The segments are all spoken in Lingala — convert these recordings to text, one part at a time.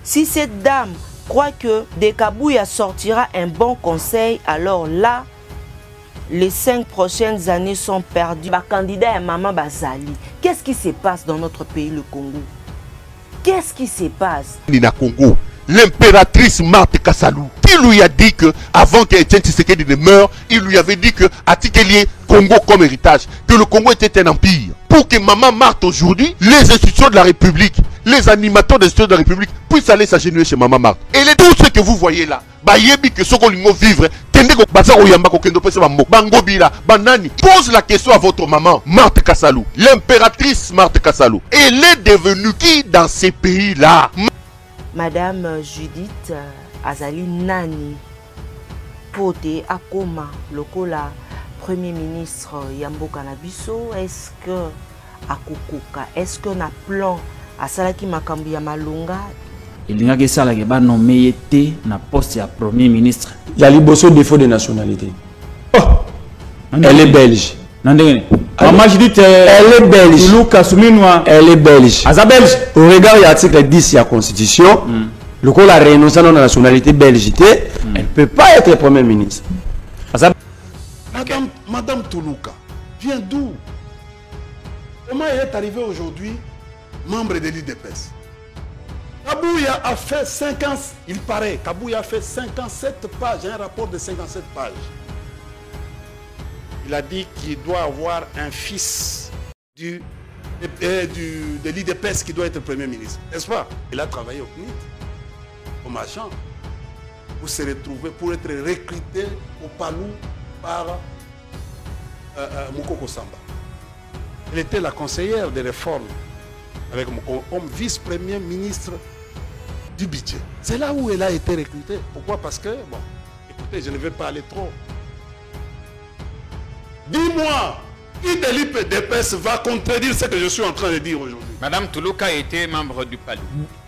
Si cette dame croit que Dekabouya sortira un bon conseil, alors là, les 5 prochaines années sont perdues. Bah, candidat à Maman Bazali. Qu'est-ce qui se passe dans notre pays, le Congo? Qu'est-ce qui se passe? Nina Congo, l'impératrice Marthe Kassalou, qui lui a dit que avant qu'Etienne Tshisekedi ne meure, il lui avait dit que Atikelier Congo comme héritage, que le Congo était un empire. Pour que Maman Marthe aujourd'hui, les institutions de la République, les animateurs des institutions de la République puissent aller s'agenouiller chez Maman Marthe. Et tout ce que vous voyez là, bayebi que ce qu'on vivre, pose la question à votre maman, Marthe Kassalou, l'impératrice Marthe Kassalou. Elle est devenue qui dans ces pays-là? Madame Judith Azali Nani, Pote Akoma, Lokola, Premier ministre Yambo Kanabiso, est-ce que Akokoka, est-ce qu'on a plan à Salaki Makambi Yamalunga? Il y a que ça qui va nommer na poste à Premier ministre. Il y a le défaut de nationalité. Oh. Elle est belge. Maman Judith, elle est belge. Elle est belge. belge. Au regard de l'article 10 de la Constitution, le coup a renoncé à la nationalité belge. Elle ne peut pas être Premier ministre. Madame Toulouka, vient d'où? Comment elle est arrivée aujourd'hui membre de l'IDPS? Kabouya a fait 50, il paraît, Kabouya a fait 57 pages, un rapport de 57 pages. Il a dit qu'il doit avoir un fils de l'IDPS qui doit être Premier ministre. N'est-ce pas? Il a travaillé au CNIT, comme agent, pour se retrouver, pour être recruté au Palou par Moukoko Samba. Elle était la conseillère des réformes avec Moukoko comme vice-premier ministre du budget. C'est là où elle a été recrutée. Pourquoi? Parce que, bon, écoutez, je ne vais pas aller trop. Dis-moi, qui de l'IPDPS va contredire ce que je suis en train de dire aujourd'hui? Madame Toulouka était membre du Palais.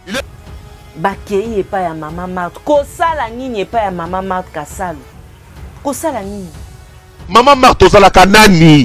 Bakei n'est pas à Maman Marthe. Kosala Nini n'est pas à Maman Marthe Kassalou. Kosala Nini. Maman Marthe Ozala Kanani.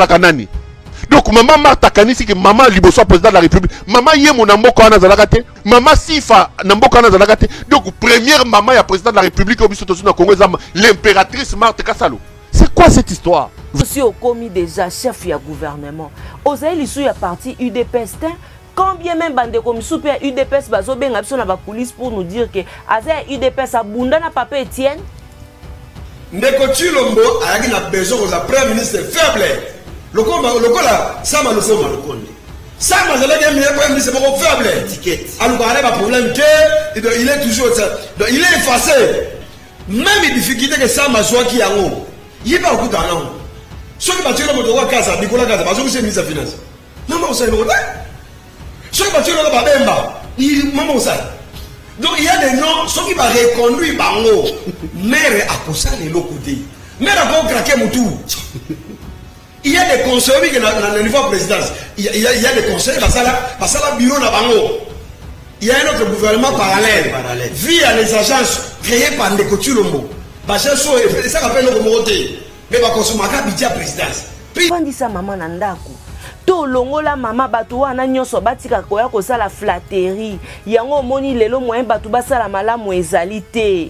Donc Maman Marthe Kanisi que Maman Liboso président de la République. Maman Yemo Nambo Kana Zalakate. Maman Sifa Nambo Kana Zalakate. Donc première maman ya président de la République au Bissau Tosu na Congo, l'impératrice Marthe Kassalou. C'est quoi cette histoire? Je suis au commis déjà chef du gouvernement. Ozaï Lissou ya parti UDPS. Combien même bande comme super UDPS bazo ben absolument na ba police pour nous dire que Azay UDPS abunda na papa Etienne. Ndeko Chilombo ayaki na besoin aux premier ministre faible. Lokola Sama Losoma Lokonde. Sama zalaki un premier ministre beaucoup faible. Étiquette. Alors il y a un problème que il est toujours donc il est effacé. Même les difficultés que Sama soit qui yango. Il va au dans non. Ce qui va tuer le moto Kaza, Nicolas Kaza, parce que c'est ministre des finances. Non non c'est le ce qui va tuer le Babemba, il maman ça. Donc il y a des noms, ceux qui vont reconduire Bango, maire à Kosa les locaux. Maire à Kosa craquer Moutou. Il y a des conseillers qui dans le niveau de présidence. Il y a des conseillers parce que là bureau na Bango. Il y a un autre gouvernement parallèle. Via les agences créées par Ndeko Chilombo. Parce que ça rappelle le moté. Mais va consommer la budget présidence. Puis on dit ça maman Nandako. To longola mama batu wana nyonso batika koya kosala flatterie yango moni lelo moyen batu basala malamu ezali te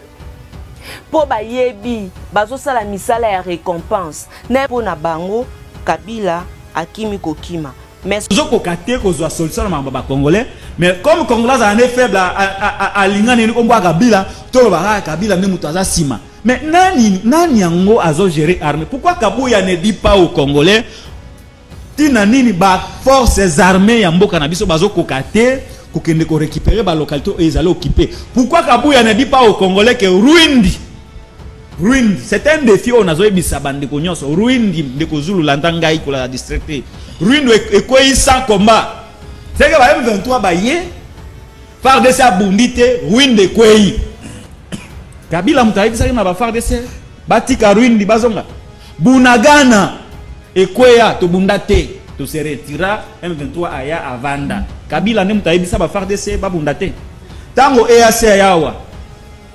po bayebi bazosala misala ya récompense na po na bango Kabila akimi kokima mais zoko kate kozwa solution na ba congolais mais comme congolais en est faible à lingana ni kombo Kabila to ba Kabila ne mutu aza sima mais nani yango azo gérer armée? Pourquoi Kabouya ne dit pas aux Congolais tina nini ba forces armées ya mboka na biso bazo kokate kokende ko récupérer ba localité et ils allaient occuper? Pourquoi Kabouya ne dit pas aux Congolais que Rwindi c'est un défi on a zo ebisa bande ko nyonso Rwindi de ko Zulu lantanga iko la district Rwindi e ko isa combat c'est que ba M23 ba ye FARDC abundite Rwindi ko yi Kabila mutaidi sasa na ba FARDC batika Rwindi bazonga Bunagana Ekwea to bundate to se retira M23 aya avanda Kabila ne mutaidi sa ba FARDC ba bundate tango EAC yawa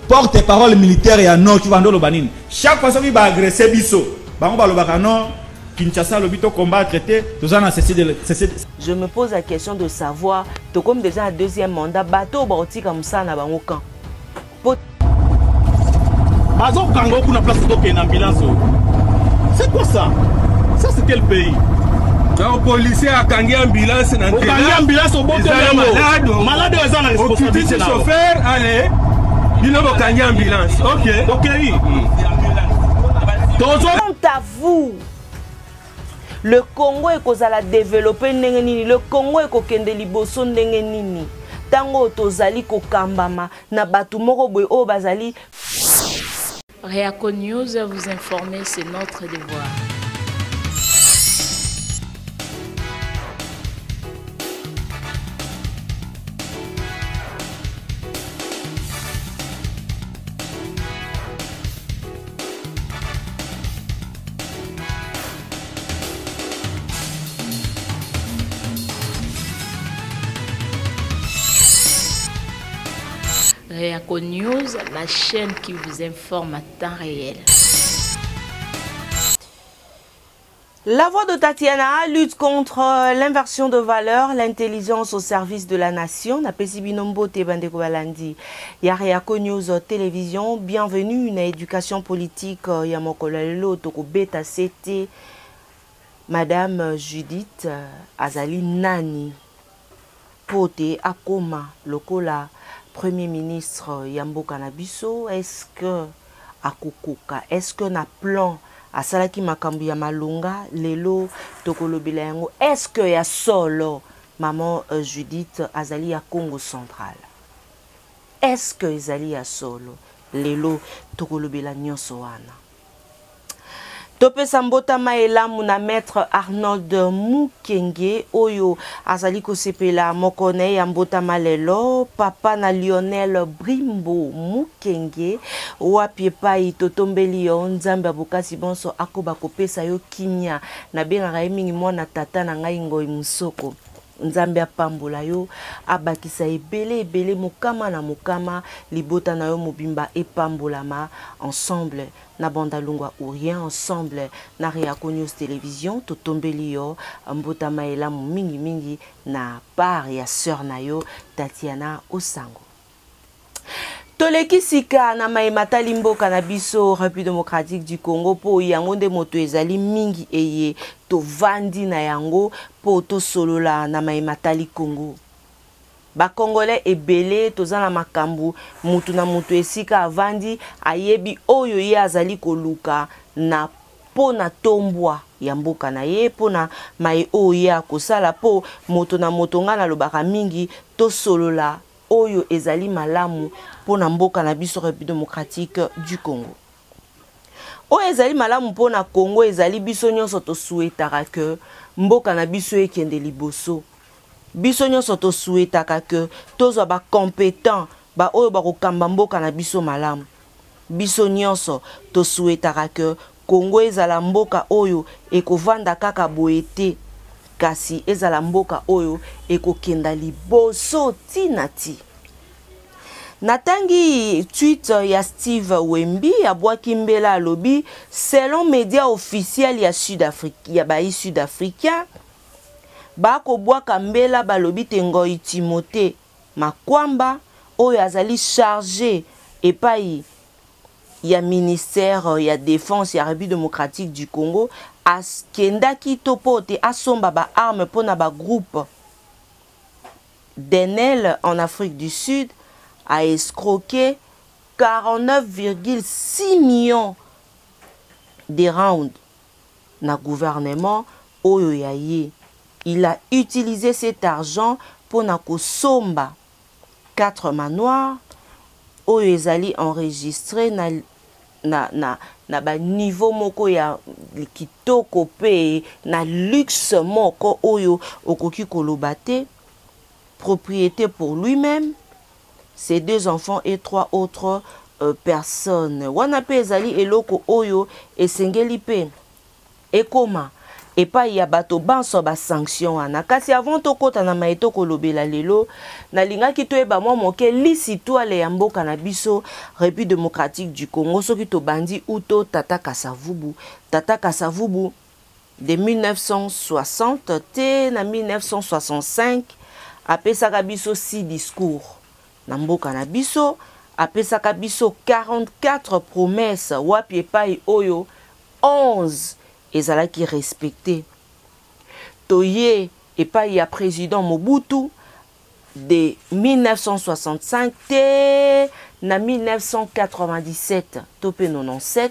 porte-parole militaire ya non qui vando lo banini chaque fois qu'il va agresser biso bango ba lo baka non Kinshasa le but combattre tout ça cessé de Je me pose la question de savoir to comme déjà un deuxième mandat bateau bauti comme ça na bango camp. Bazo kango kuna place to une ambulance. C'est quoi ça? Ça c'est quel pays? Le policier a gagné ambulance dans le ambulance au bon de malade est en responsabilité là. Chauffeur allez, il a gagné ambulance. OK. OK. Quant à vous, le Congo est kozala développer ndenge nini, le Congo est kokende liboso ndenge nini. Tango tozali kokambama na batu moko boy o bazali. Réaco News, vous informer, c'est notre devoir. Réaco News, la chaîne qui vous informe à temps réel. La voix de Tatiana lutte contre l'inversion de valeur, l'intelligence au service de la nation. Na Pesibinombo Tebandeko Balandi. Ya Réaco News télévision. Bienvenue na éducation politique ya mokolelo toko beta CT. Madame Judith Azali Nani. Pote Akoma Lokola. Premier ministre Yambo Kanabiso, est-ce que Akokoka, est-ce que na plan à Salaki Makambu ya Malunga, Lelo Tokolobela yango, est-ce que ya solo maman Judith Azali ya Congo central? Est-ce que Azali ya solo Lelo Tokolobela nyonso wana? Topé Sambota Maelamu na maître Arnold Mukenge Oyo Azali Kosepela Mokone Yambota Malelo papa na Lionel Brimbo Mukenge Wapie pai totombeli yo nzambe abokasi bonso akoba kopesa yo kimia na benga mingi mwana tata na ngai ngoi musoko nzambe apambola yo abakisa ebele mukama na mukama libota na yo mobimba epambolama ensemble na banda lungwa ou rien ensemble na Réaco News télévision totombeli yo mbota maela mingi na part ya sœur na yo Tatiana Osango. Toleki sika na maimata limboka na biso République démocratique du Congo po yango nde moto ezali mingi eye to vandi na yango po to solola na maimata li Congo. Ba Congolais ebele toza na makambu mutu na mutu esika avandi ayebi oyo ye azali koluka na po na tombwa ya mboka na ye po na mai oyo akosala po moto na moto nga na lobaka mingi to solola oyo ezali malamu po na mboka na biso République démocratique du Congo. Oyo ezali malamu po na Congo ezali biso nyonso to souhaitaka que mboka na biso ekende liboso. Biso nyonso to souhaitaka que tozwa ba compétent ba oyo ba kokamba mboka na biso malamu. Biso nyonso to souhaitaka que Congo ezala mboka oyo ekovanda kaka boete kasi ezala mboka oyo ekokenda liboso tinati. Natangi tweet ya Steve Wemby abwaki mbela alobi selon média officiel ya Sud-Afrique ya bayi sud-africain bako bwaka mbela balobi Tengoi Timothée Makwamba oyo azali chargé epai ya ministère ya défense ya République démocratique du Congo askendaki topote asomba ba arme pona ba groupe d'Enel en Afrique du Sud a escroqué 49,6 millions de rounds na gouvernement oyo ya ye. Il a utilisé cet argent pour na kosomba 4 manoirs oyo ezali enregistré na ba niveau moko ya kitoko pe na luxe moko oyo okoki kolobate propriété pour lui-même, ses 2 enfants et 3 autres personnes. Wana pe ezali eloko oyo esengeli pe ekoma epa ya bato banso ba sanction wana kasi avant tokota na maito kolobela lelo na lingaki toyeba mwa moke lisitwale ya mboka na biso République démocratique du Congo soki to bandi uto Tata Kasavubu de 1960 te na 1965 apesaka biso 6 discours na mboka na biso, apesaka biso 44 promesses wapi epai oyo 11 ezalaki respecté. Toye epai ya président Mobutu de 1965 te na 1997 tope 97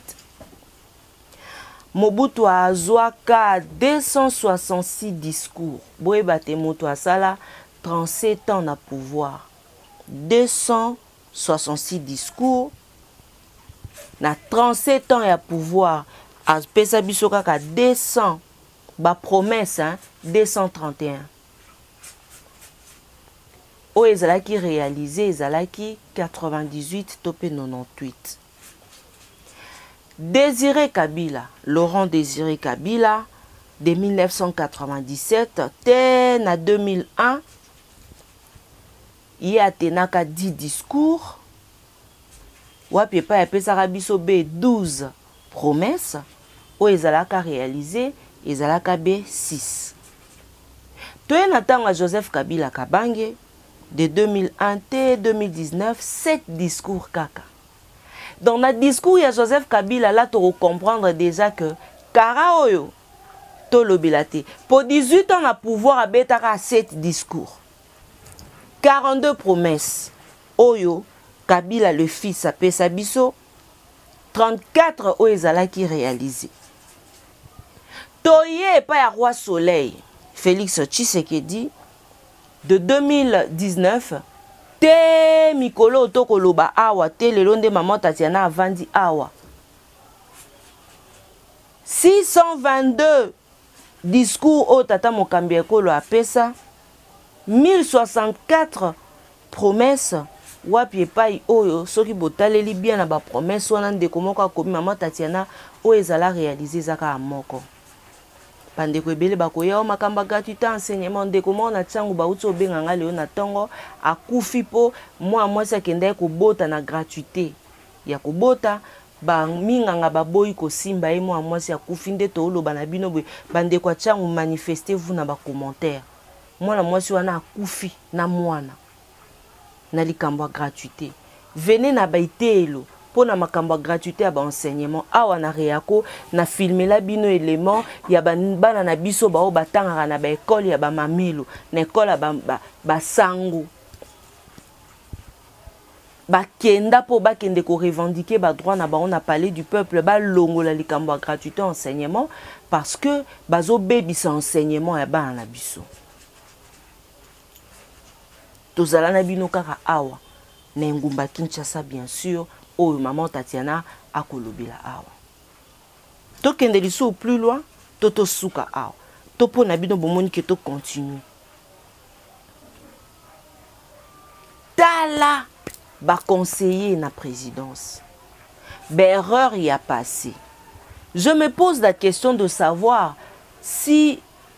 Mobutu azwaka 266 discours. Boye bate moto asala 37 ans na pouvoir. 266 discours na 37 ans ya pouvoir. Apesa biso kaka 200 ba promesse 231. O ezalaki réalisé ezalaki 98 tope 98. Désiré Kabila, Laurent Désiré Kabila, de 1997 te na 2001, il y a tenaka 10 discours, wapi pa yapesaka biso be 12 promesses, o ezalaka réalisé, ezalaka be 6. Toye na tanga Joseph Kabila Kabange, de 2001 te 2019, 7 discours kaka. Dans notre discours, il y a Joseph Kabila, là, tu comprendre déjà que Karaoyo, Tolobilate, pour 18 ans, à pouvoir à Betara 7 discours, 42 promesses. Oyo, Kabila, le fils, à Pesabiso, 34 Oezala qui réalisé. Toye, pas à Roi Soleil, Félix Tshisekedi, de 2019, te mikolo tokoloba awa te lelo nde maman Tatiana avandi awa 622 discours au tata mokambi ekolo apesa 1064 promesses wapi epai oyo soki botaleli bien na ba promesse wana ndeko moko akomi maman Tatiana o ezala réaliser zaka moko Pandeko ebele bakoya o makamba gratuité enseignement ndeko mona tsangu bauti obenganga leo na tongo akufi po mwasi akenda kobota na gratuité ya kobota ba minganga baboyi kosimba ye mwasi akufi nde to oloba na bino bwe bandeko tsangu manifestez-vous na ba commentaire mwasi wana akufi na mwana na likambo gratuité venez na baitelo pour na makambo gratuité à enseignement awa na reako na filmer la bino élément ya bana na biso ba batanga na ba école ya ba mamilo na école ba sangu ba kenda po ba kende ko revendiquer ba droit na ba on a parlé du peuple ba longo la likambo gratuité enseignement parce que bazo bebisa enseignement ya bana na biso tozala na bino kaka awa na ngumba Kinshasa bien sûr. Oh, maman Tatiana a kolobila awa. Tokende liso plus loin, toto suka awa. Topo na bino bomoni ke to continue. Tala ba conseiller na présidence. Erreur y a passé. Je me pose la question de savoir si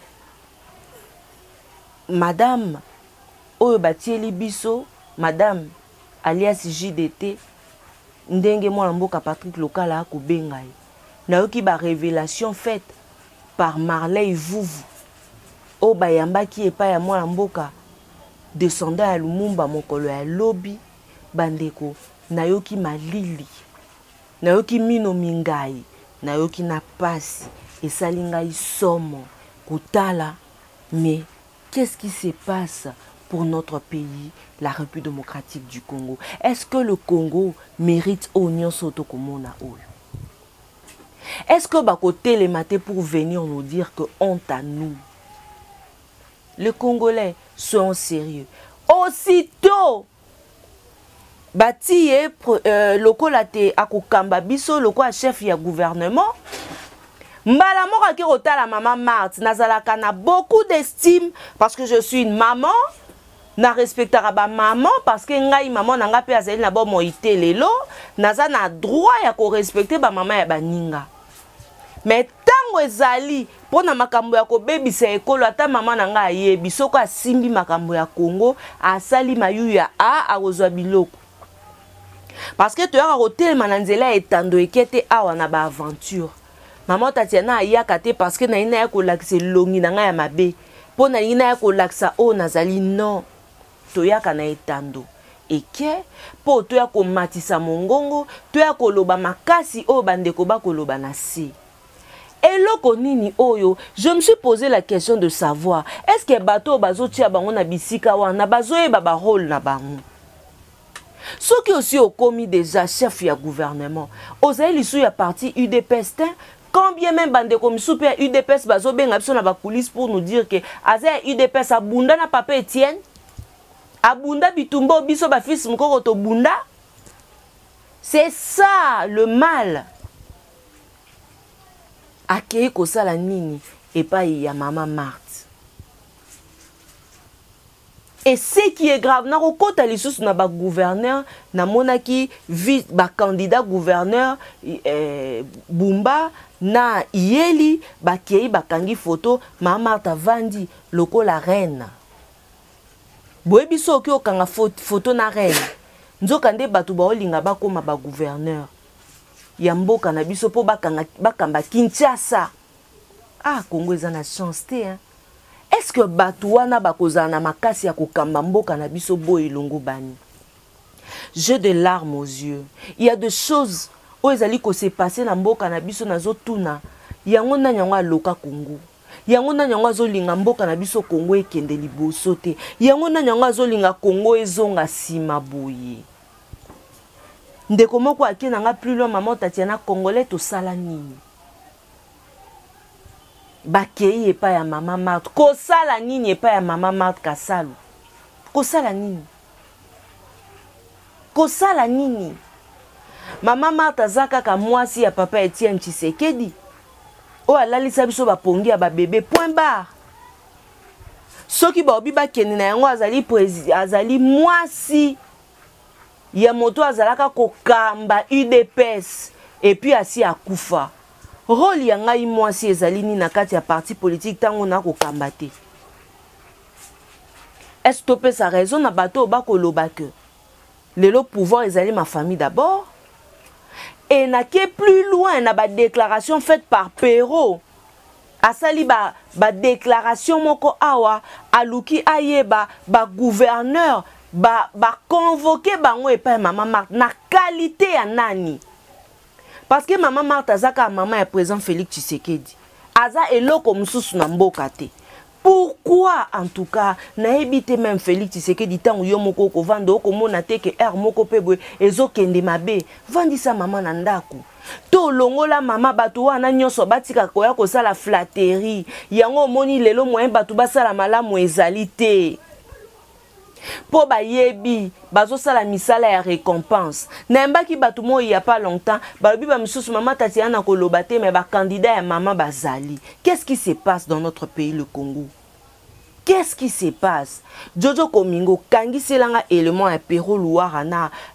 madame Oyo Batieli Biso, madame alias JDT ndenge mwana mboka Patrick Lokala akobengai na yoki ba révélation faite par Marley Vuvu o bayambaki epa ya mwana mboka descendant ya Lumumba mokolo ya lobi bandeko na yoki malili na yoki mino mingai na yoki na pasi esali ngai somo kotala mais qu'est-ce qui se passe pour notre pays, la République démocratique du Congo? Est-ce que le Congo mérite Oignon Sotokomona Oyo? Est-ce que Bakoté les matés pour venir nous dire que honte à nous? Les Congolais sont sérieux. Aussitôt, Bati loko late akokamba biso loko a chef ya gouvernement. Mbala moka ki rota la maman Marthe nazalaka na beaucoup d'estime parce que je suis une maman. Na respectera ba maman parce que ngai maman nanga pe azali na bo moité lelo naza na droit ya ko respecter ba maman ya baninga mais tango ezali pona makambo ya ko bebisa ekolo ata maman nanga ayebi soko asimbi makambo ya Congo asali mayu ya akozwa biloko parce que to ya ko telema na nzela etando ekete awa na ba aventure Maman Tatiana ayaka te parce que na ina ya kolakisa longi na nga ya mabe. Po na ina ya kolakisa o nazali non. Toyaka na etando. Eke po toya komatisa mongongo, toya koloba makasi o bandeko ba koloba na si. Eloko nini oyo, je me suis posé la question de savoir, est-ce que bato bazo tia bango na bisika wana bazo yeba ba rôle na bango? Ceux qui aussi ont commis déjà chef ya gouvernement, ozaï lisu ya parti UDPS, combien même bande comme super UDPS bazo benga biso na ba police pour nous dire que azay UDPS abunda na papa Etienne, abunda bitumbo biso ba fils mukoko to bunda. C'est ça le mal. Akei kosala nini epai ya maman Marthe. Et ce qui est grave, na kokota lisusu na ba gouverneur, na monaki ba candidat gouverneur Bumba na Yeli ba kei ba kangi photo maman Marthe vandi lokola reine. Boye biso ki okanga photo na reine. Nzoka nde batu ba olinga ba koma ba gouverneur. Ya mboka na biso po bakamba Kinshasa. Ah, Congo eza na chance te, hein. Est-ce que batu wana bakozala na makasi ya kokamba mboka na biso boye longo bani? J'ai des larmes aux yeux. Il y a des choses où ezali ko se passer na mboka na biso na zotuna. Yango na nyango aloka Congo. Yango na nyango azolinga mboka na biso Congo ekende liboso te. Yango na nyango azolinga Congo ezonga sima boye. Ndeko moko ake nanga plus loin maman Tatiana Congolais to sala nini? Bakei epa ya maman Marthe. Ko sala nini epa ya maman Marthe Kasalu? Ko sala nini? Ko sala nini? Maman Marthe azaka ka mwasi ya papa Etienne Tshisekedi. O alalisa biso ba pongi ya ba bébé point barre. Soki ba obi ba keni na yango azali mwasi. Ya moto azalaka kokamba UDPS et puis asi akufa. Rôle ya ngai mwasi ezali ni na kati ya parti politique tango na kokamba te. Est-ce que tu sa raison na bato ba koloba que le pouvoir ezali ma famille d'abord? Et na ke plus loin na ba déclaration faite par Perrault. Asali ba déclaration moko awa aluki ayeba ba gouverneur ba convoquer bango epa maman Marthe na qualité ya nani? Parce que maman Marthe azaka maman ya président Félix Tshisekedi. Aza eloko mususu na mboka te. Pourquoi en tout cas na ebité même Félix Tshisekedi tango yo moko ko vando ko mona te ke er moko pebwe ezokende mabe vandisa maman na ndako. To longola mama batu wana nyonso batika koya ko sala flatterie. Yango moni lelo moyen batu basala malamu ezali te. Po ba yebi bazo sala misala ya récompense nemba ki batu mo ya pas longtemps balobi ba misusu maman Tatiana koloba te mais ba candidat ya maman bazali. Qu'est-ce qui se passe dans notre pays le Congo? Qu'est-ce qui se passe? Jojo Komingo kangi selanga élément ya Perrault Louara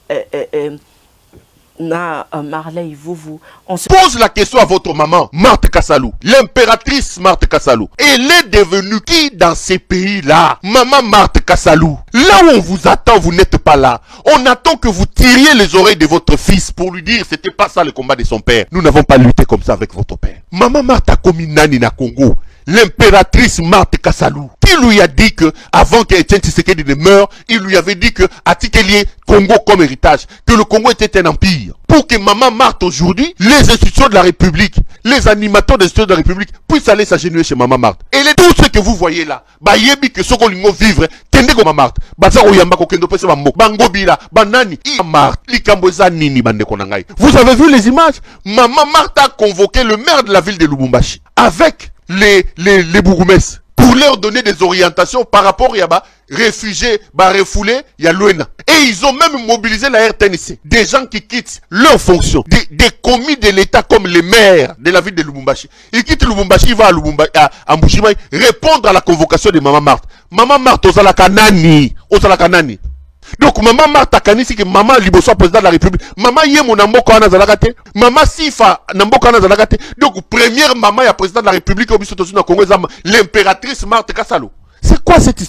na Marley Vouvou. On se pose la question à votre maman, Marthe Kasalu, l'impératrice Marthe Kasalu. Elle est devenue qui dans ces pays-là? Maman Marthe Kasalu. Là où on vous attend, vous n'êtes pas là. On attend que vous tiriez les oreilles de votre fils pour lui dire c'était pas ça le combat de son père. Nous n'avons pas lutté comme ça avec votre père. Maman Marthe a commis nani na Congo. L'impératrice Marthe Kasalu, qui lui a dit que, avant qu'Etienne Tshisekedi ne meure, il lui avait dit que, Atikelier, Congo comme héritage, que le Congo était un empire. Pour que maman Marthe aujourd'hui, les institutions de la République, les animateurs des institutions de la République, puissent aller s'agenouiller chez maman Marthe. Et tout ce que vous voyez là, bah yebi que Sokolingo vivre, kende ko maman Marthe, bazaro yamba ko kendo pese bambo, bangobila, banani, Marthe, likamboza nini bande konangai. Vous avez vu les images? Maman Marthe a convoqué le maire de la ville de Lubumbashi, avec les bourgmestres pour leur donner des orientations par rapport à réfugiés, refoulés, il y a l'ONA. Et ils ont même mobilisé la RTNC. Des gens qui quittent leur fonction. Des commis de l'État comme les maires de la ville de Lubumbashi. Ils quittent Lubumbashi, ils vont à Mbujimaï répondre à la convocation de Maman Marthe. Maman Marthe, Osala Kanani. Donc maman Marthe kanisi que maman liboso président de la République. Maman yé mon amboka wana zalakate. Maman sifa namboka wana zalakate. Donc première maman ya président de la République au biso na Congo l'impératrice Marthe Kasalu. C'est quoi cette histoire?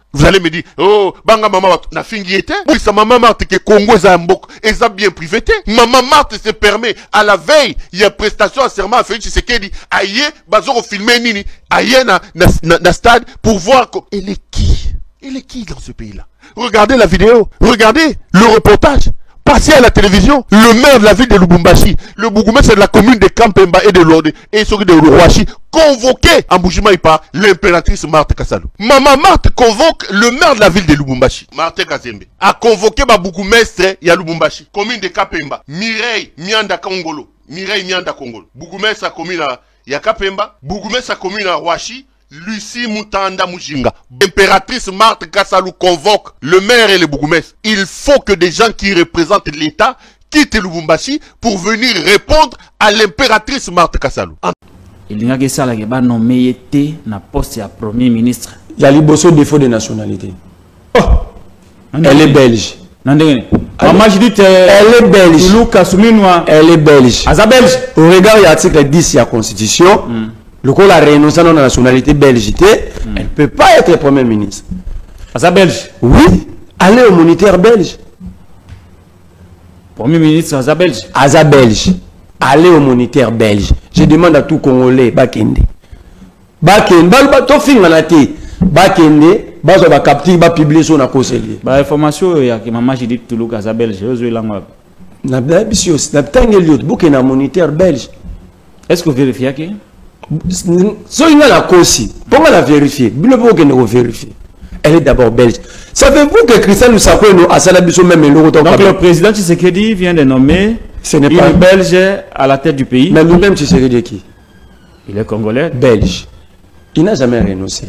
Vous allez me dire, oh, banga maman na fingi était. Oui, ça maman Marthe que Congo est un mbok, et ça bien privété. Maman Marthe se permet, à la veille, il y a prestation à serment à Félix Tshisekedi, aïe, bazoro filmer nini, aïe na stade, pour voir elle est qui? Elle est qui dans ce pays-là? Regardez la vidéo, regardez le reportage. Passé à la télévision, le maire de la ville de Lubumbashi, le bourgmestre de la commune de Kampemba et de Lorde et celui de Rouachi, convoqué en Boujima par l'impératrice Marthe Kassalu. Maman Marthe convoque le maire de la ville de Lubumbashi, Marthe Kazembe, a convoqué ma bourgmestre ya Lubumbashi, commune de Kapemba, Mireille Mianda Kongolo, Mireille Mianda Kongolo, bourgmestre à commune ya Kapemba, bourgmestre à commune à Rouachi, Lucie Moutanda Mujinga. L'impératrice Marthe Kassalu convoque le maire et le bourgmestre. Il faut que des gens qui représentent l'État quittent Lubumbashi pour venir répondre à l'impératrice Marthe Kassalu. Il y a que ça là qui va nommer na poste à premier ministre. Il y a les défaut de nationalité. Oh. Elle est belge. Maman, je dis elle est belge. Elle est belge. belge. Au regard de l'article 10 de la Constitution, le coup la renoncé à la nationalité belge, elle ne peut pas être premier ministre. belge. Oui, elle est au monitaire belge. Premier ministre belge. Belge. Elle est au monitaire belge. Je demande à tout Congolais, Bakende. Bakende, to film manati. Bakende, bazo ba capter, ba publier sur na conseiller. Ba information ya que maman j'ai dit tout le cas belge, je vais langue. Na bisio, na tangel yot buke na monitaire belge. Est-ce que vous vérifiez que so il y a la causi. Pourquoi la vérifier? Bilo buke ne vérifier. Elle est d'abord belge. Savez-vous que Christian Lusakwe a salabiso même le donc le président Tshisekedi vient de nommer une belge à la tête du pays. Mais lui-même Tshisekedi qui? Il est congolais. Belge. Il n'a jamais renoncé.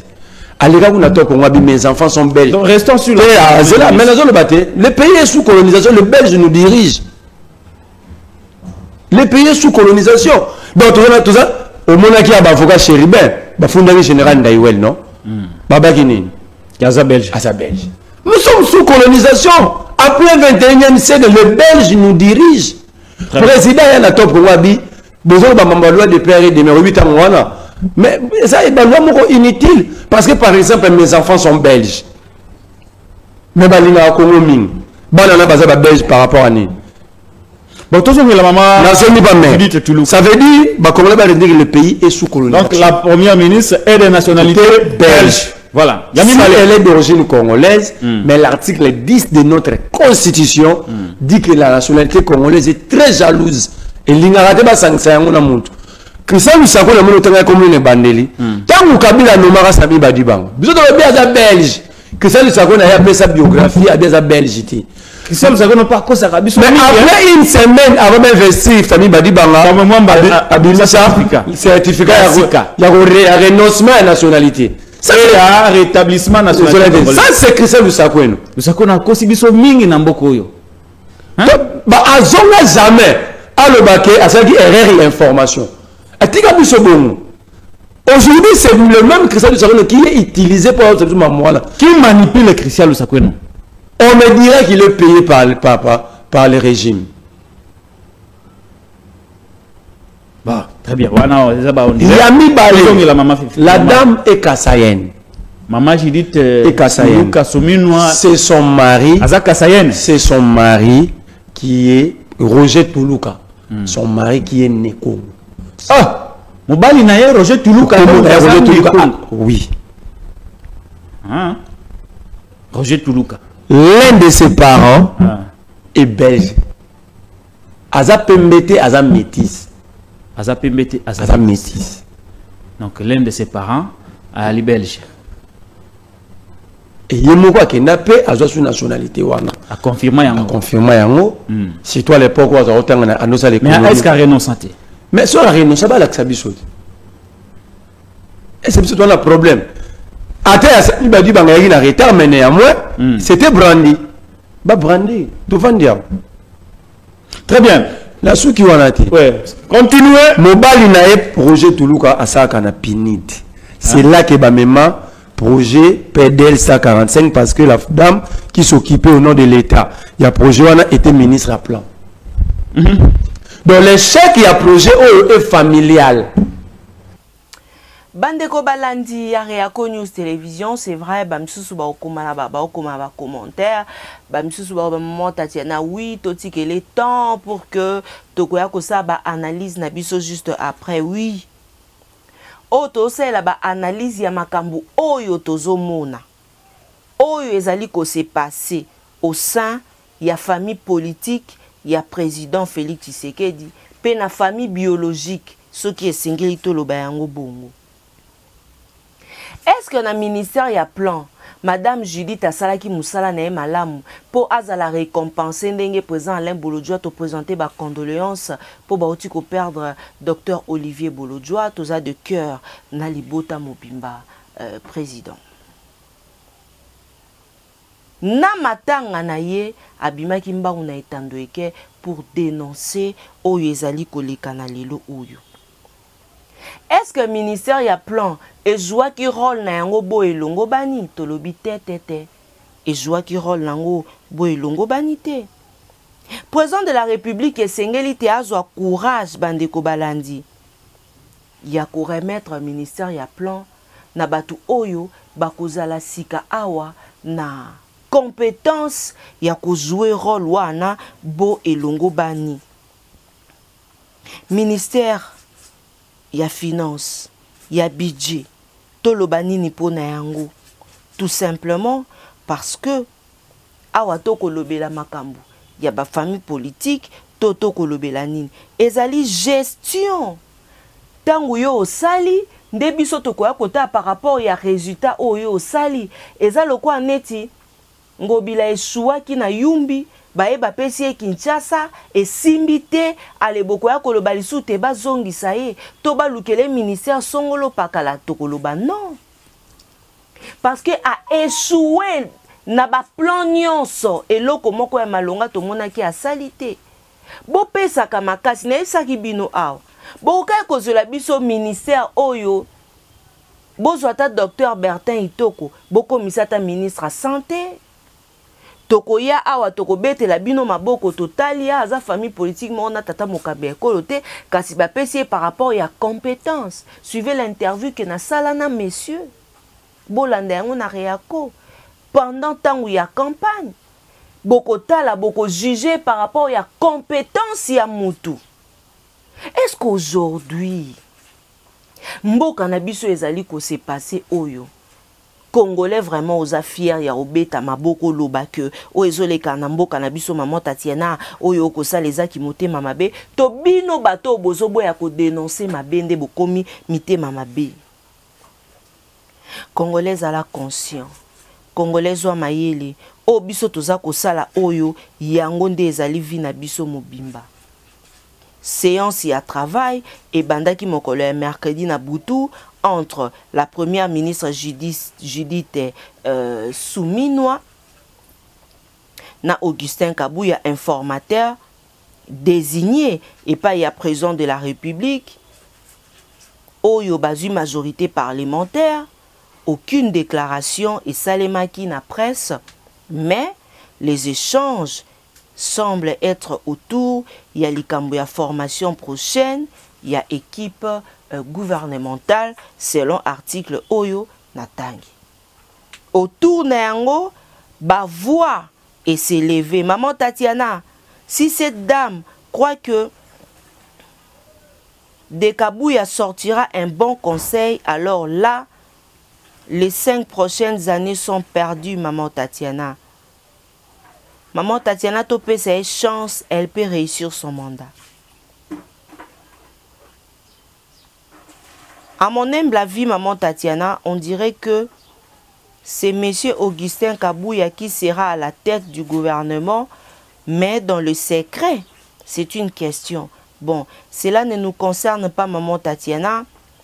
Mes enfants sont belges. Donc restons sur le le pays est sous colonisation, le Belge nous dirige. Le pays est sous colonisation. Donc tout ça, au monarchie à Bavoka Chéribin, Bafundari général Ndaïwel, non? Baba Guinée. Belge. Belge. Nous sommes sous colonisation. Après le 21e siècle, le Belge nous dirige. Le président est à top Wabi, besoin de loi de père et de mes 8 ans. Mais ça est inutile. Parce que par exemple, mes enfants sont belges. Mais Balina Congo Ming. Banana Baza belge par rapport à nous. Bon, tout ça, la maman. Ça veut dire que le pays est sous colonisation. Donc la première ministre est de nationalité belge. Voilà. Si elle est d'origine congolaise, mais l'article 10 de notre constitution dit que la nationalité congolaise est très jalouse. Et l'ingarate ba sangsa yango na muntu. Christian Lusako na mono tanga comme une bandeli. Tangu Kabila nomara Sami Badibango. Biso to be aza belge. Christian Lusako na ya sa biographie a des belgité. Christian Lusako non pas cause à biso. Mais après une semaine avant d'investir Sami Badibanga, comme moi abima certificat ya renoncement à la nationalité. Ça c'est un rétablissement national. Ça c'est Christian Lusako. Lusako na kosi biso mingi na mboko yo. Bah azonga jamais. Alors à ça qui erreur l'information. Aujourd'hui, c'est le même Christian Lusako qui est utilisé pour qui manipule le Christian Lusako. On me dirait qu'il est payé par le régime. Bah, très bien. La dame est kassaïenne. Maman Judith est kassaïenne. C'est son mari. C'est son mari qui est Roger Toulouka. Son mari qui est Neko. Ah, Mobali Naye Roger Toulouka. Oui. Roger Toulouka. L'un de ses parents est belge. Aza Pembete, Aza métis. Aza Pembete, Aza métis. Donc l'un de ses parents est belge. Et il y a qui n'a pas à sa nationalité. A confirmé yango. Confirmé yango. Si toi l'époque où on a nos allées. Mais est-ce qu'elle renonce? Mais si on a renoncé, ça va l'accepter. Et c'est toi le problème. Il m'a dit qu'il y a un retard, mais néanmoins, c'était Brandy. Brandy, tout va dire. Très bien. La sous qui a été. Continuez. Mobali nae projet Toulouka à Sakana Pinid. C'est là que Bamema projet PDL 145 parce que la dame qui s'occupait au nom de l'État, il y a projet on a été ministre à plan. Donc l'échec il y a projet est familial. Bandeko balandi ya Réaco News Télévision, c'est vrai, bamisusu ba okoma ba commentaire, bamisusu ba maman Tatiana, oui, toti que le temps pour que tokoya ko sa ba analyse na biso juste après, oui. Oto sela ba analyse ya makambu oyo tozomona. Oyo ezali ko se passer au sein ya famille politique ya président Félix Tshisekedi, pe na famille biologique, ce qui est singeli to lo bayango bongo. Est-ce que dans le ministère il y a plan Madame Judith Asalaki Moussala na malamu pour azala récompenser ndenge président Alain Bolodjoa to présenter ba condoléances pour ba oti ko perdre docteur Olivier Bolodjoa toza de cœur na libota mobimba président. Na matanga na ye abimaki mbangu na etandoeke pour dénoncer oyo ezali koleka na lelo oyo. Est-ce que le ministère y a plan et joua qui rôle na yango bo elongo bani tolobi tete et joua qui rôle nango bo elongo bani te. Président de la République et sengeli te azwa courage bandeko balandi. Ya ko remettre le ministère y a plan na batu oyo bakozala sika awa na compétence ya ko jouer rôle wana bo elongo bani. Ministère ya finance, ya budget, tolobani ni pona yango. Tout simplement parce que awa toko lobela makambu, ya ba famille politique, toko lobela nini. Ezali gestion. Tangu yo osali, ndebiso toko ya kota par rapport ya résultat oyo osali. Ezalo kwa neti, ngobila eshuwa ki na yumbi, bae bapesi e Kinshasa e simbite aleboko ya koloba lisu te bazongisa ye to balukele ministère songolo pakala tokoloba non parce que a échoué na ba plan nyonso eloko moko ya malonga to monaki a salite bo pesa ka makasi na esaki bino aw bo ka kozola biso ministère oyo bozwa ta docteur Bertin Itoko boko misata ministre santé. Tokoya awa toko bete la bino maboko totalia aza famille politique mona tata mokabe kolote kasi ba pesi par rapport ya compétence. Suivez l'interview que na salana messieurs. Bolanda yango na Réaco pendant temps où ya campagne. Boko tala boko juger par rapport ya compétence ya mutu. Est-ce qu'aujourd'hui mboka na biso ezali ko se passer oyo Congolais vraiment aux affaires ya obeta maboko loba que oezole kanambo kanabiso maman Tatiana oyo kosa les aki motema mabe to bino bato bozobo ya ko dénoncer mabende bokomi mitema mabe. Congolais à la conscient. Congolais wa mayele o biso toza kosala oyo yango nde ezali vi na biso mobimba. Séance ya travail et bandaki mokolo ya mercredi na butu entre la première ministre Judith Suminwa na Augustin Kabouya, informateur désigné et pas y a président de la République, oyo bazu majorité parlementaire, aucune déclaration et salemaki na presse, mais les échanges semblent être autour, il y a likambo ya formation prochaine, il y a équipe gouvernementale selon article Oyo Natangi. Autour n'yango, ba voix et s'élever. Maman Tatiana, si cette dame croit que de Kabouya sortira un bon conseil, alors là, les 5 prochaines années sont perdues, maman Tatiana. Maman Tatiana topé sa chance, elle peut réussir son mandat. À mon humble avis, maman Tatiana, on dirait que c'est monsieur Augustin Kabouya qui sera à la tête du gouvernement, mais dans le secret, c'est une question. Bon, cela ne nous concerne pas, maman Tatiana.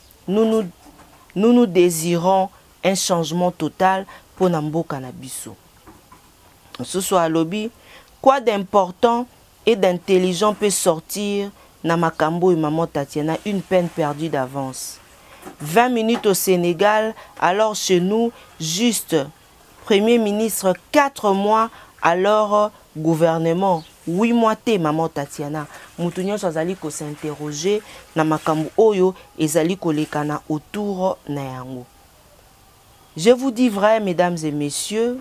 Nous désirons un changement total pour Nambo Kanabiso. Ce soit à lobby, quoi d'important et d'intelligent peut sortir Namakambo et maman Tatiana, une peine perdue d'avance. 20 minutes au Sénégal, alors chez nous, juste Premier ministre, 4 mois, alors gouvernement. 8 mois te maman Tatiana mutu nyonso azali ko s'interroger na makambo oyo ezali kolekana autour na yango. Je vous dis vrai, mesdames et messieurs,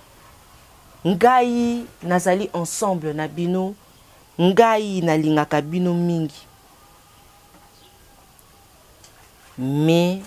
ngai nazali ensemble na bino, ngai nalingaka bino mingi. Mais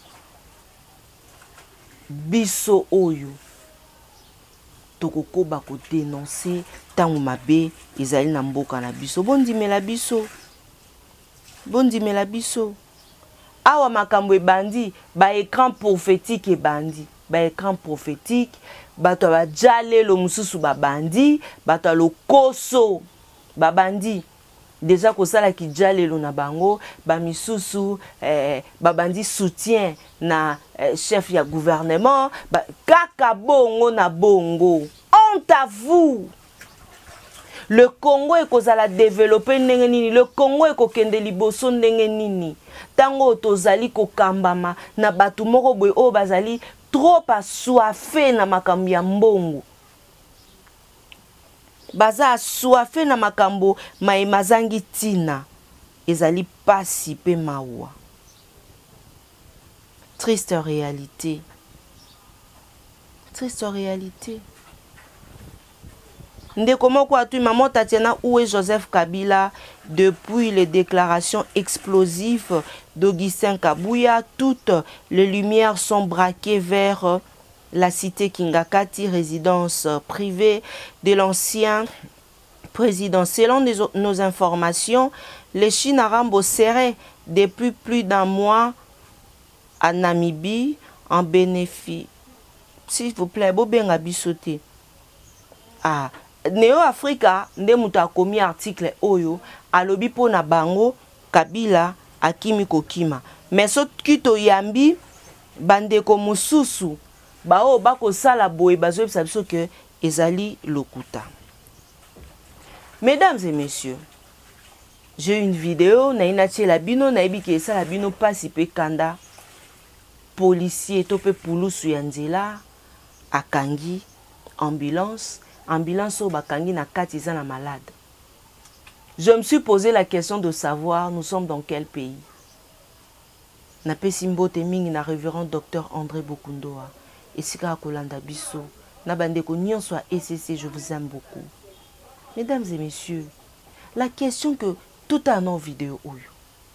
biso oyo tokokoba ko dénoncer tangu mabe ezali na mboka na biso. Bondimela biso. Bondimela biso. Awa makambo ebandi ba écran prophétique ebandi. Ba écran prophétique bato ba jale lo mususu ba bandi, bato lo koso ba bandi. Déjà kosala ki jale lo na bango ba misusu ba bandi soutien na chef ya gouvernement ba kaka bongo na bongo. Honte à vous. Le Congo est kozala développer ndenge nini, le Congo est kokende liboso ndenge nini. Tango tozali kokambama na batu moko boye o bazali trop assoiffé na makambo ya mbongo. Baza assoiffé na makambo maemazangi tina. Ezali pasi pe mawa. Triste réalité. Triste réalité. Ndeko moko atu maman Tatiana, où est Joseph Kabila depuis les déclarations explosives d'Augustin Kabouya? Toutes les lumières sont braquées vers la cité Kingakati, résidence privée de l'ancien président. Selon nos informations, les Chinarambo seraient depuis plus d'un mois à Namibie en bénéfice. S'il vous plaît, Bobenga bisoté. Ah. Neo Africa nde mutu akomi article oyo alobi po na bango Kabila akimi kokima. Mais soki toyambi bandeko mususu bao bako sala boye bazo yebisa biso ke ezali lokuta. Mesdames et messieurs, j'ai une vidéo na inatie la bino na yebi ke sala bino pasi pe kanda policier to pe pulusu ya nzela akangi ambulance au bakangi na kati za na malade. Je me suis posé la question de savoir nous sommes dans quel pays. Na pesimbo te mingi na révérend docteur André Bokundoa et sika kolanda biso na bandeko nyonso a ECC, je vous aime beaucoup. Mesdames et messieurs, la question que tout un an vidéo oyo.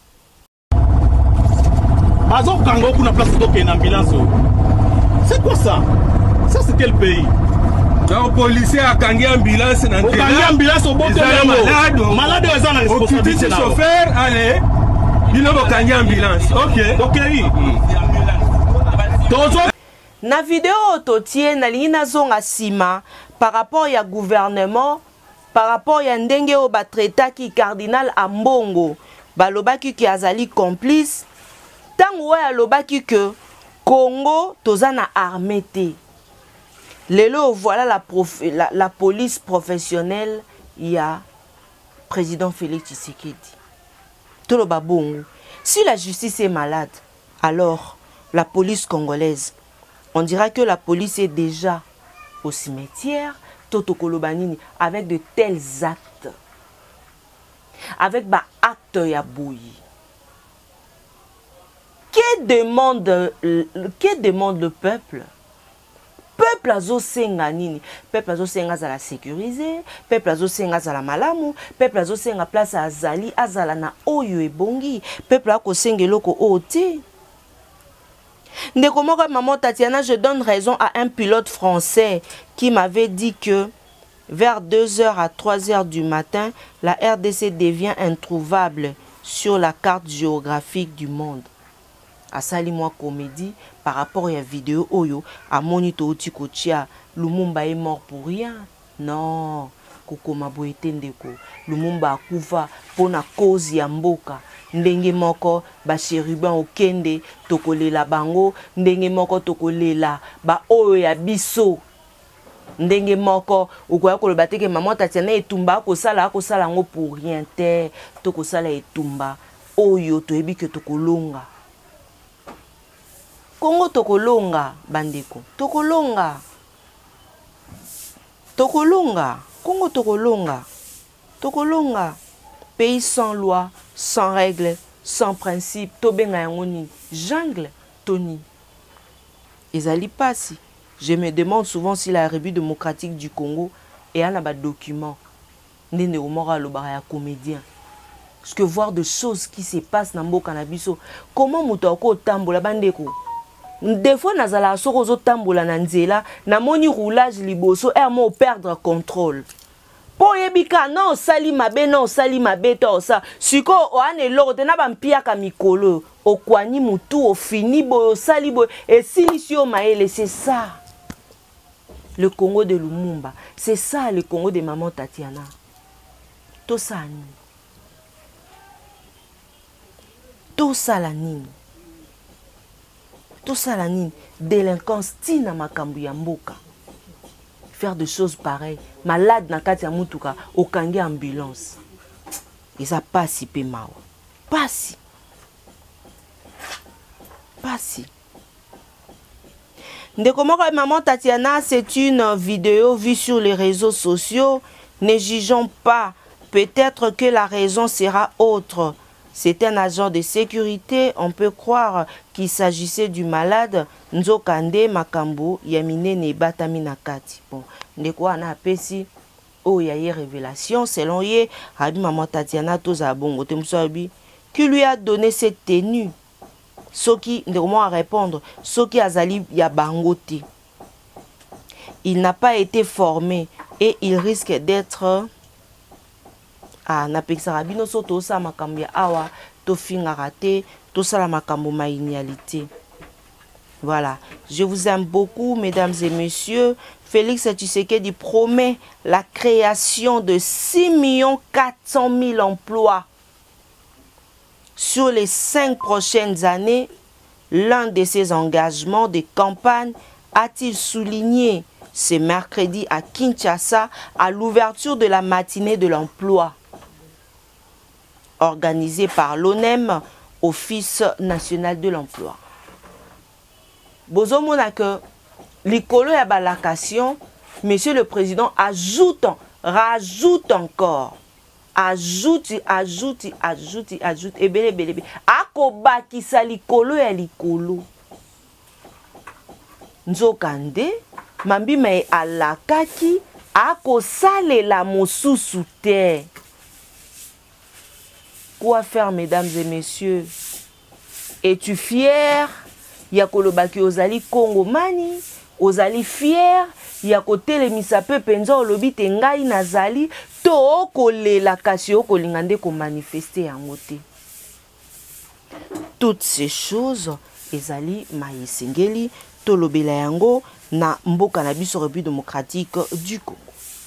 Bazo kango kuna place doke na ambulance. C'est quoi ça? Ça c'est quel pays? Le policier a gagné ambulance dans le ambulance au bon temps. Malade aux gens responsabilité. Chauffeur, allez. Il a gagné ambulance. Ok. Na vidéo autotie na lina zonga sima par rapport ya gouvernement, par rapport ya ndenge o batreta ki cardinal Ambongo, balobaki ki azali complice. Tango ya lobaki que Congo tozana armée te. Lelo, voilà la police professionnelle, il y a président Félix Tshisekedi. Tout le babongo. Si la justice est malade, alors la police congolaise, on dira que la police est déjà au cimetière, Totokolobanini, avec de tels actes. Avec des actes yabouyi. Que demande le peuple? Peuple azo senga nini? Peuple azo senga zala sécurisé, peuple azo senga zala malamu, peuple azo senga place azali azala na oyo ebongi, peuple ako senga loko oti. Ndeko moko maman Tatiana, je donne raison à un pilote français qui m'avait dit que vers 2h à 3h du matin, la RDC devient introuvable sur la carte géographique du monde. Asali moi comédie par rapport à la vidéo oyo à monito tikotia Lumumba est mort pour rien. Non, koko maboete ndeko. Lumumba akufa pona cause ya mboka. Ndenge moko ba chérubin okende tokolela bango, ndenge moko tokolela ba oyo ya biso. Ndenge moko ukoya koloba teke maman Tatiana etumba ko sala ngo pour rien te, toko sala etumba oyo toyebi ke tokolonga. Congo tokolonga bandeko, tokolonga. Congo tokolonga. Tokolonga. Pays sans loi, sans règles, sans principe. Tobenga yangoni. Jungle, Tony. Ezali pasi. Je me demande souvent si la République démocratique du Congo est un document. Nene omora lobara ya comédien. Parce que voir des choses qui se passent dans le cannabis, comment moutoko tambola bandeko? Des fois, nazala soko zo tambola nanzela, na moni roulage liboso, et mo perdre contrôle. Po yebika non sali mabe non sali mabe to sa. Siko o ane lorote na bampia ka mikolo, o kwani mutu o fini boyo sali boyo et silisio maele, c'est ça. Le Congo de Lumumba, c'est ça le Congo de maman Tatiana. Tout ça ni. Tout ça la nini. Tout ça la nini. Délinquance tina makambu ya mboka. Faire des choses pareilles. Malade na kati ya mutuka. Okangi ambulance. Et ça passe si peu mao. Passe. Passe. Ndeko moko maman Tatiana, c'est une vidéo vue sur les réseaux sociaux. Ne jugeons pas. Peut-être que la raison sera autre. C'est un agent de sécurité. On peut croire qu'il s'agissait du malade Nzokande Makambo Yamine Nebatami Nakati. Bon, ndeko ana apesi o yaye révélation selon ye Rabi maman Tatiana Tozabongo Temsoabi qui lui a donné cette tenue. Soki ndeko a répondre Soki Azali Yabangote. Il n'a pas été formé et il risque d'être na pexarabino soto sa makambo ya awa to finga raté to sala makambo mainialité. Voilà, je vous aime beaucoup mesdames et messieurs. Félix Tshisekedi promet la création de 6 400 000 emplois sur les 5 prochaines années. L'un de ses engagements de campagne a-t-il souligné ce mercredi à Kinshasa à l'ouverture de la matinée de l'emploi organisé par l'ONEM, Office national de l'emploi. Bozomona que l'école ya balacation, monsieur le président rajoute encore. Ajoute, et belé. Akobakisa likolo ya likolo. Nzokande, mambi me alakaki, akosale la mosusu te. Quoi faire, mesdames et messieurs? Es-tu fier? Yakolobaki ozali Kongomani, ozali fier, yakote misape penza olobi tengai nazali, to kolela kasi okolingande ko manifester yango te. Toutes ces choses, ezali maïsengeli, tolobela yango na mboka na biso République démocratique du Congo.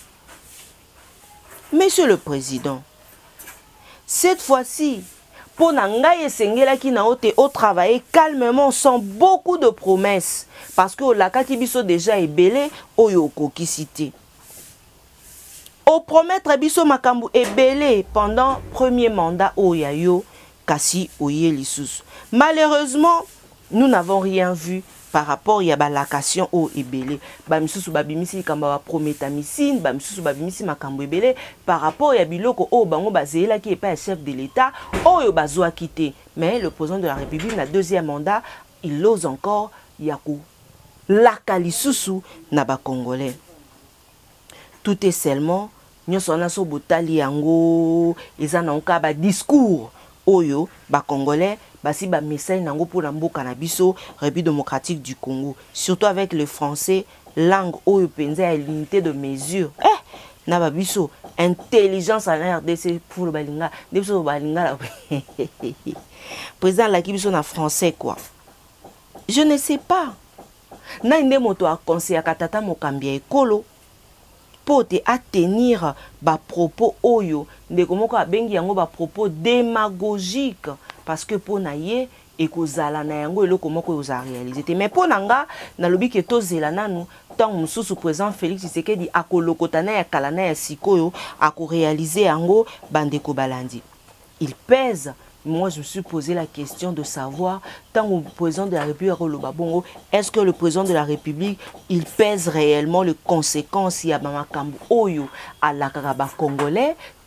Monsieur le Président, cette fois-ci, pour Nangaye Sengela qui n'a au travailler calmement sans beaucoup de promesses. Parce que la Kakibiso déjà est belé, Oyoko qui cité. Au promettre Biso Makambu est belé pendant premier mandat Oyayo Kasi Oye Lissus. Malheureusement, nous n'avons rien vu par rapport à la location au ebele. Bamisusu babimisi kamba prométhamycine, bamisusu babimisi makambo ebele par rapport à biloko o bango bazela qui est pas chef de l'État, oyo bazwa quitté. Mais le président de la République na deuxième mandat, il ose encore yaku la kalisusu na ba Congolais. Tout est seulement nyoso na so botali yango ezana onka ba discours oyo ba Congolais basi ba message nango pour la mboka na biso République démocratique du Congo, surtout avec le français, langue oyo penza à l'unité de mesure. Na ba biso intelligence à la RDC pour le balinga, biso balinga la président la biso na français quoi. Je ne sais pas. Na inde moto a conseiller katata mokambia ekolo pour te tenir ba propos oyo ndeko moko abengi yango ba propos démagogique. Parce que pour naie et kozala na yango eloko moko oza réaliser mais pour nanga na lobi ke tozela nanu tant mususu président Félix Tshisekedi akolokotana ya kalana ya sikoyo ako réaliser yango bandeko balandi. Il pèse. Moi je me suis posé la question de savoir tant au président de la République Bongo, est-ce que le président de la République il pèse réellement les conséquences ya makambo oyo à la karaba congolais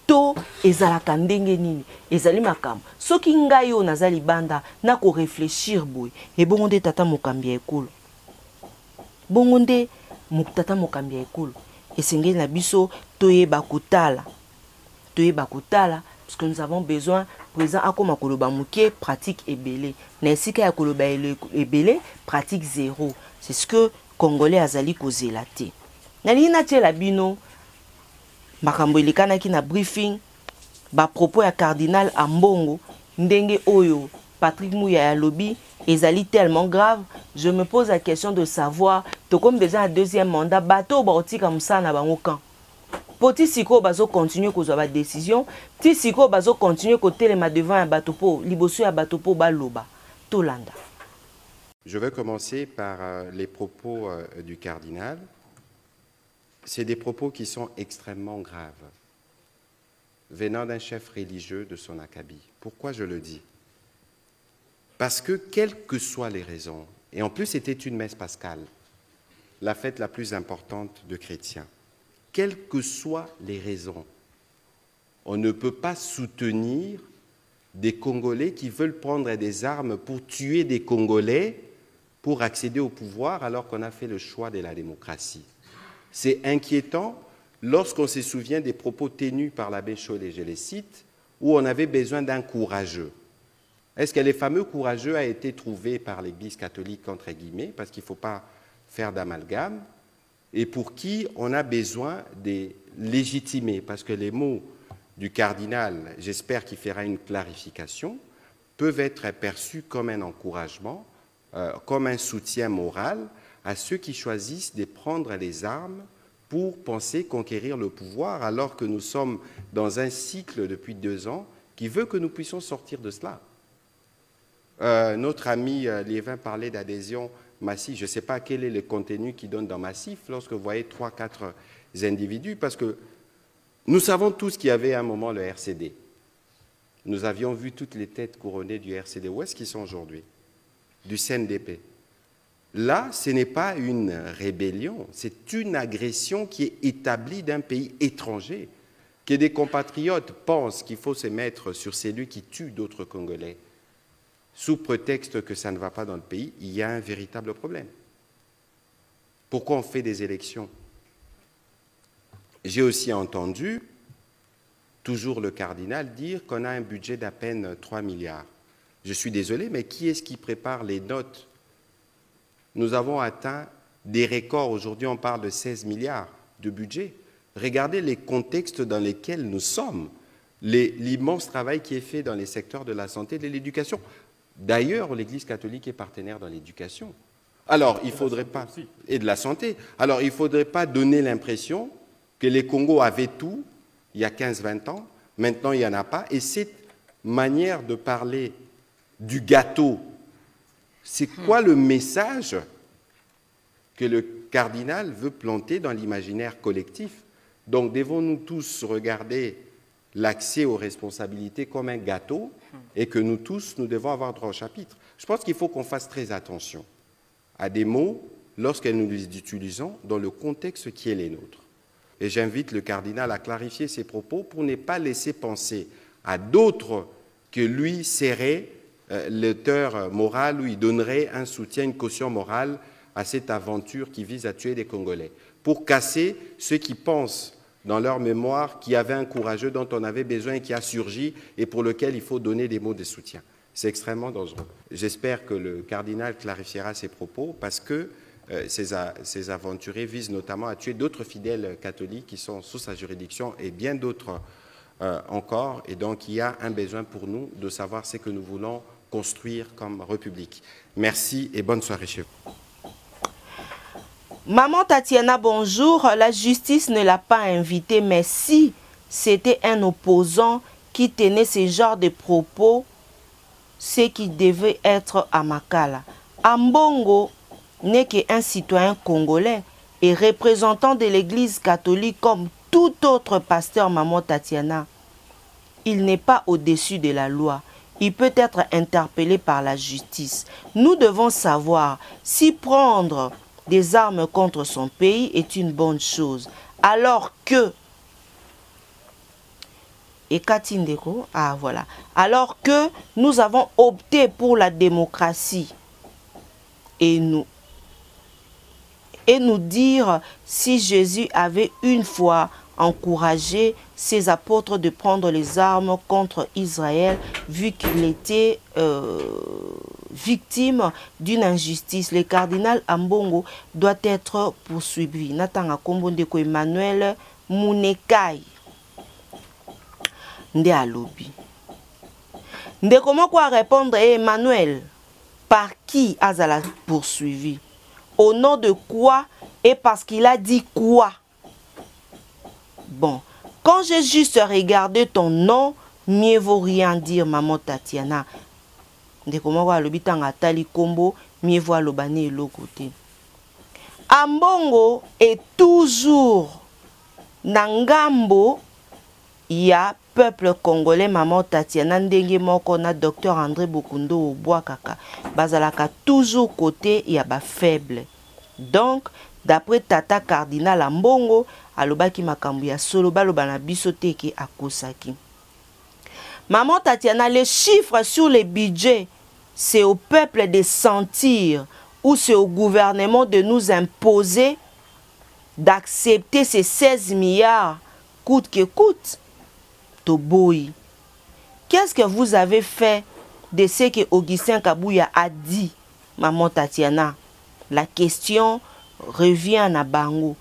to ezalaka ndenge nini ezali makambo soki ngai yo naza libanda na ko réfléchir boy e bongo nde tata mokambi ya ekolo bongo nde tata mokambi ya ekolo esengeli na biso toyeba kotala parce que nous avons besoin présent akoma koloba mukie pratique ebele na esika ya koloba ebele pratique zéro. C'est ce que congolais azali kozela te nali na tiela bino makambo elekanaki na briefing ba propos ya cardinal Ambongo ndenge oyo Patrick Mouya ya lobby ezali tellement grave. Je me pose la question de savoir to comme déjà un deuxième mandat bateau baotika musana bango kan poti siko bazo continuer kozwa ba décision ti siko bazo continuer ko telema devant un bateau po liboso ya bateau po baloba tolanda. Je vais commencer par les propos du cardinal. C'est des propos qui sont extrêmement graves, venant d'un chef religieux de son acabit. Pourquoi je le dis? Parce que, quelles que soient les raisons, et en plus c'était une messe pascale, la fête la plus importante de chrétiens, quelles que soient les raisons, on ne peut pas soutenir des Congolais qui veulent prendre des armes pour tuer des Congolais pour accéder au pouvoir alors qu'on a fait le choix de la démocratie. C'est inquiétant lorsqu'on se souvient des propos tenus par l'abbé Chollet, je les cite, où on avait besoin d'un courageux. Est-ce que les fameux courageux a été trouvé par l'Église catholique, entre guillemets, parce qu'il ne faut pas faire d'amalgame, et pour qui on a besoin de légitimer, parce que les mots du cardinal, j'espère qu'il fera une clarification, peuvent être perçus comme un encouragement, comme un soutien moral à ceux qui choisissent de prendre les armes pour penser conquérir le pouvoir, alors que nous sommes dans un cycle depuis 2 ans qui veut que nous puissions sortir de cela. Notre ami Liévin parlait d'adhésion massive. Je ne sais pas quel est le contenu qu'il donne dans massif lorsque vous voyez 3-4 individus, parce que nous savons tous qu'il y avait à un moment le RCD. Nous avions vu toutes les têtes couronnées du RCD. Où est-ce qu'ils sont aujourd'hui? Du CNDP. Là, ce n'est pas une rébellion, c'est une agression qui est établie d'un pays étranger. Que des compatriotes pensent qu'il faut se mettre sur celui qui tue d'autres Congolais, sous prétexte que ça ne va pas dans le pays, il y a un véritable problème. Pourquoi on fait des élections? J'ai aussi entendu, toujours le cardinal, dire qu'on a un budget d'à peine 3 milliards. Je suis désolé, mais qui est-ce qui prépare les notes? Nous avons atteint des records. Aujourd'hui, on parle de 16 milliards de budget. Regardez les contextes dans lesquels nous sommes, l'immense travail qui est fait dans les secteurs de la santé et de l'éducation. D'ailleurs, l'Église catholique est partenaire dans l'éducation. Alors, il ne faudrait pas... Et de la santé. Alors, il ne faudrait pas donner l'impression que les Congos avaient tout il y a 15-20 ans. Maintenant, il n'y en a pas. Et cette manière de parler du gâteau, c'est quoi le message que le cardinal veut planter dans l'imaginaire collectif? Donc, devons-nous tous regarder l'accès aux responsabilités comme un gâteau et que nous tous, nous devons avoir droit au chapitre? Je pense qu'il faut qu'on fasse très attention à des mots lorsque nous les utilisons dans le contexte qui est le nôtre. Et j'invite le cardinal à clarifier ses propos pour ne pas laisser penser à d'autres que lui serait l'auteur moral ou il donnerait un soutien, une caution morale à cette aventure qui vise à tuer des Congolais, pour casser ceux qui pensent dans leur mémoire qu'il y avait un courageux dont on avait besoin et qui a surgi et pour lequel il faut donner des mots de soutien. C'est extrêmement dangereux. J'espère que le cardinal clarifiera ses propos parce que ces aventuriers visent notamment à tuer d'autres fidèles catholiques qui sont sous sa juridiction et bien d'autres encore. Et donc, il y a un besoin pour nous de savoir ce que nous voulons construire comme République. Merci et bonne soirée chez vous. Maman Tatiana, bonjour. La justice ne l'a pas invité, mais si c'était un opposant qui tenait ce genre de propos, c'est qu'il devait être à Makala. Ambongo n'est qu'un citoyen congolais et représentant de l'Église catholique comme tout autre pasteur, maman Tatiana. Il n'est pas au-dessus de la loi. Il peut être interpellé par la justice. Nous devons savoir si prendre des armes contre son pays est une bonne chose, alors que Et Katindeko, ah voilà. Alors que nous avons opté pour la démocratie et nous dire si Jésus avait une fois encouragé ses apôtres de prendre les armes contre Israël vu qu'il était victime d'une injustice. Le cardinal Ambongo doit être poursuivi. Natanga Kombondeko Emmanuel Munekai Nde alobi. Nde comment quoi répondre Emmanuel? Par qui Azala poursuivi? Au nom de quoi et parce qu'il a dit quoi? Bon, quand j'ai juste regardé ton nom, mieux vaut rien dire, maman Tatiana. Nde comment quoi alobi tanga tali kombo, mieux vaut lobane l'autre côté. Ambongo est toujours Nangambo, il y a peuple congolais, maman Tatiana ndenge moko na docteur André Bokundo Obouakaka. Bazalaka toujours côté, il y a ba faible. Donc, d'après Tata Cardinal Ambongo, alobaki makambu ya solo baloba na biso teke akosaki. Maman Tatiana, les chiffres sur les budgets, c'est au peuple de sentir ou c'est au gouvernement de nous imposer d'accepter ces 16 milliards coûte que coûte. Toboyi. Qu'est-ce que vous avez fait de ce que Augustin Kabouya a dit, maman Tatiana? La question revient à Bango.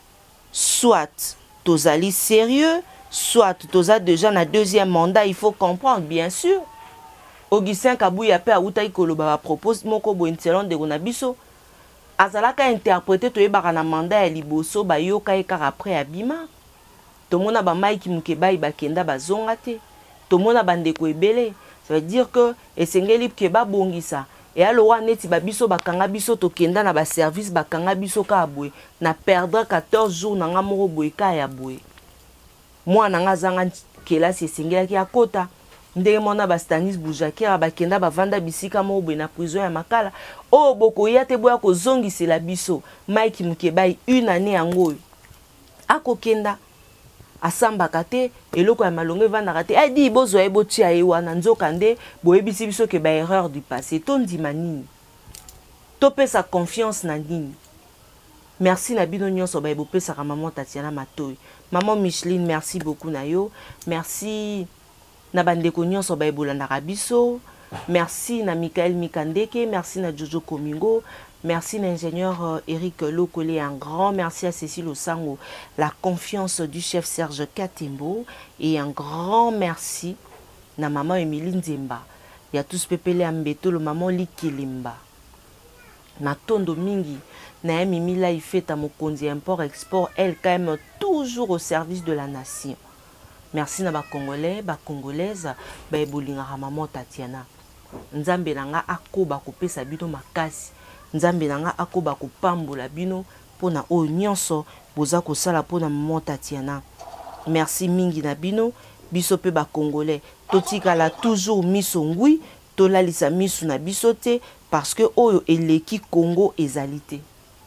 Soit Tozali sérieux, soit Toza déjà na deuxième mandat, il faut comprendre, bien sûr. Augustin Kabouya pe aoutai koloba propose moko bointelon de Gonabiso. Azalaka interprété to ebara na mandat ya liboso ba yoka ekar après abima. Tomona ba Mike Mukeba ibakenda bazonga te. Tomona bandeko ebele. Ça veut dire que esengeli keba bongisa. Et alors neti ba biso bakanga biso to kenda na ba service bakanga biso ka abwe na perdre 14 jours na nga moko boye ka ya boye. Moi na nga zanga kelasi esengeli ki akota. Ndenge mona ba Stanis Boujakera bakenda ba vanda bisika moko boye na prison ya Makala. O boko ya te boya ko zongisela biso. Mike Mukeba une année yango. Akokenda asambaka te eloko ya malongo evandaka te adi bozwa ebotia ye wana nzoka nde boyebisi biso ke ba erreur du passé tondima nini topesa confiance na nini. Merci na bino nyonso ba ebopesaka maman Tatiana Matoyi. Maman Micheline, merci beaucoup na yo. Merci na bandeko nyonso ba ebolandaka biso. Merci na Michael Mikandeke, merci na Jojo Komingo. Merci l'ingénieur Eric Lokole, un grand merci à Cécile Osango, la confiance du chef Serge Katembo, et un grand merci na maman Emilie Nzemba. Il y a tous pepele ambeto le maman Likilimba. Na tondo mingi, na Mimila Ifeta Mokonzi import export, elle quand même toujours au service de la nation. Merci na ba Congolais, ba Congolaises, ba ebolinga maman Tatiana. Nzambe nanga akoba kopesa bino makasi. Nzambe nanga akoba kopambola bino pona o nyonso boza kosala pona maman Tatiana. Merci mingi na bino biso pe ba Congolais totikala toujours miso ngui tolalisa miso na biso te parce que oyo eleki Congo ezalité.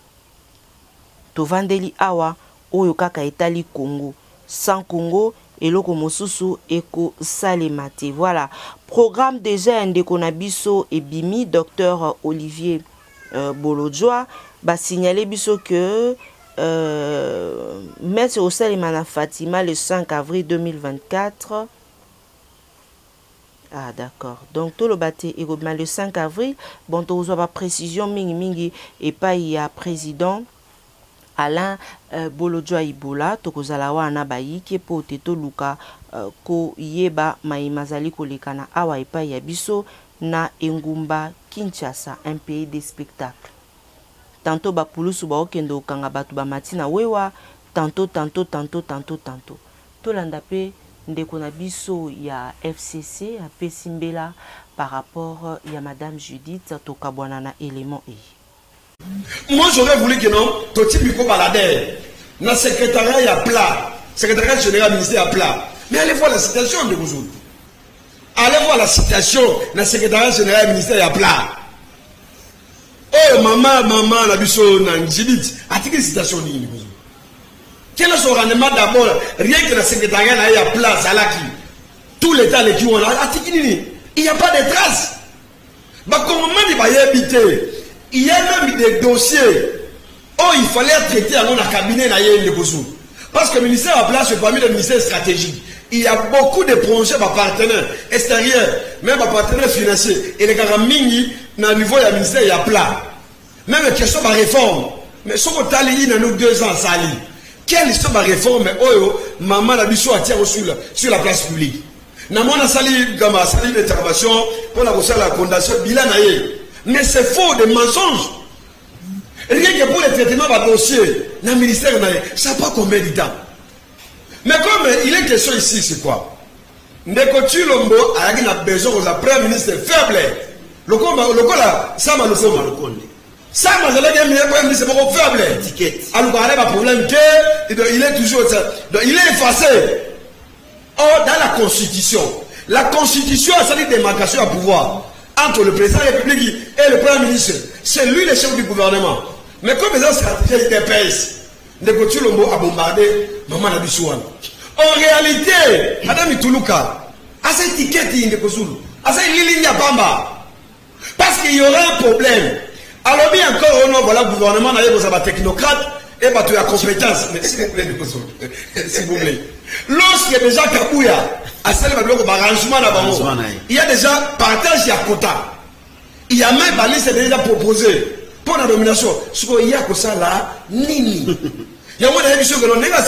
Tovandeli awa oyo kaka etali Congo. Sans Congo eloko mosusu eko salemate. Voilà, programme déjà ndeko na biso ebimi docteur Olivier Bolodjoa ba signaler biso que Maître Osalimana Fatima le 5 avril 2024. Ah d'accord. Donc tout le bâti est le 5 avril. Bon, tu as précision mingi et pas il y a président Alain Bolodjoa Ibola tokozala wana bayiki po teto luka ko yeba maimazali kolekana awa epa ya biso na Engumba Kinshasa, un pays des spectacles. Tantôt ba pulusu ba okendo kanga batu ba matina wewa, tantôt. Tolanda pe ndeko na biso ya FCC a pesimbela par rapport ya Madame Judith tokabwana na élément e. Moi j'aurais voulu que non, Toti Biko Balader, dans le secrétariat il y a plat, secrétariat général ministère à plat. Mais allez voir la citation de vous. Allez voir la citation dans le secrétariat général ministère à plat. Oh maman, la biso Nanjibit, a-t-il citation de vous? Quel est son rendement d'abord, rien que le secrétariat à plat, Zalaki, tout l'état les qui ont il n'y a pas de traces. Il y a même des dossiers où il fallait traiter dans le cabinet de parce que le ministère a place parmi les ministères stratégiques. Il y a beaucoup de projets par partenaires extérieurs, même par partenaires financiers. Et les gars, mingi, dans le niveau du ministère, il y a plat. Même les questions de réforme. Mais ce qu'on a dit dans nos 2 ans, ça dit. Quelle histoire de réforme, maman a dit sur la place publique. Nous avons sali d'intervention pour la fondation bilan. Mais c'est faux, des mensonges. Rien que pour le traitement de dossier, dans le ministère, ça n'a pas combien de temps. Mais comme il est question ici, c'est quoi? Ndeko Tshilombo a besoin de la Premier ministre faible. Le là, ça m'a le ça m'a le Premier ministre faible. Alors, il y a un problème il est toujours. Donc, il est effacé. Or, dans la Constitution, a sali démarcation à pouvoir entre le président de la République et le Premier ministre. C'est lui le chef du gouvernement. Mais comme les stratégies des PS, Ndeko Tshilombo a bombardé Maman Nabissouane. En réalité, Madame Toulouka, à cette étiquette Ndeko Zulu, à cette ligne Bamba, parce qu'il y aura un problème. Alors bien encore, on voilà le gouvernement n'a pas de technocrate et bah tu as compétence. Mais s'il vous plaît, Ndeko Zulu, s'il vous plaît. Lorsqu'il y a déjà Kabouya, à celle arrangement là-bas, il y a déjà partage à quota. Il y a même la liste déjà proposée pour la nomination. Ce qu'il y a que ça là, nini. Il y a des choses que l'on n'a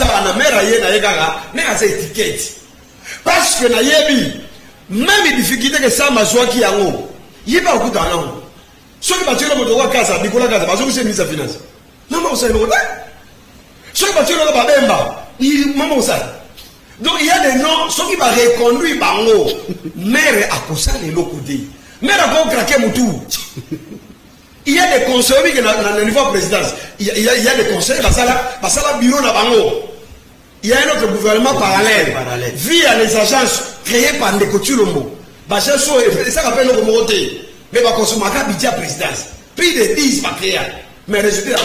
pas de étiquette. Parce que même les difficultés que ça m'a joué qui a il n'y a pas beaucoup d'argent. Ceux qui battent le moteur à casa, Nicolas Casa, parce que c'est ministre des Finances. Non, mais c'est le modèle. Ceux qui battent le moteur à Bemba, il maman ça. Donc il y a des noms, ceux qui vont reconduire Bango, mère à Kosa les locodés. Mère à Bango craquer Moutou. Il y a des conseillers dans le niveau de présidence. Il y a des conseillers parce que le bureau n'a pas d'eau. Il y a un autre gouvernement parallèle. Via les agences créées par Ndeko Tshilombo. C'est ça qu'on appelle le remonté. Mais il va consommer un budget à présidence. Puis de 10 va créer. Mais résultat,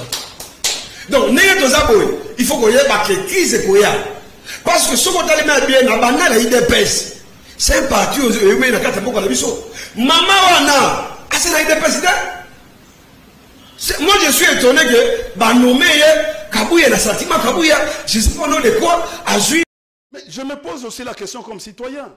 donc, il faut qu'il y ait une crise. Parce que ce qu'on a bien, c'est un parti où il y a 4 ans. Maman, c'est un président. Moi, je suis étonné que Banomé, Kabouya, le sentiment Kabouya, je ne sais pas de quoi, Azui. Mais je me pose aussi la question comme citoyen.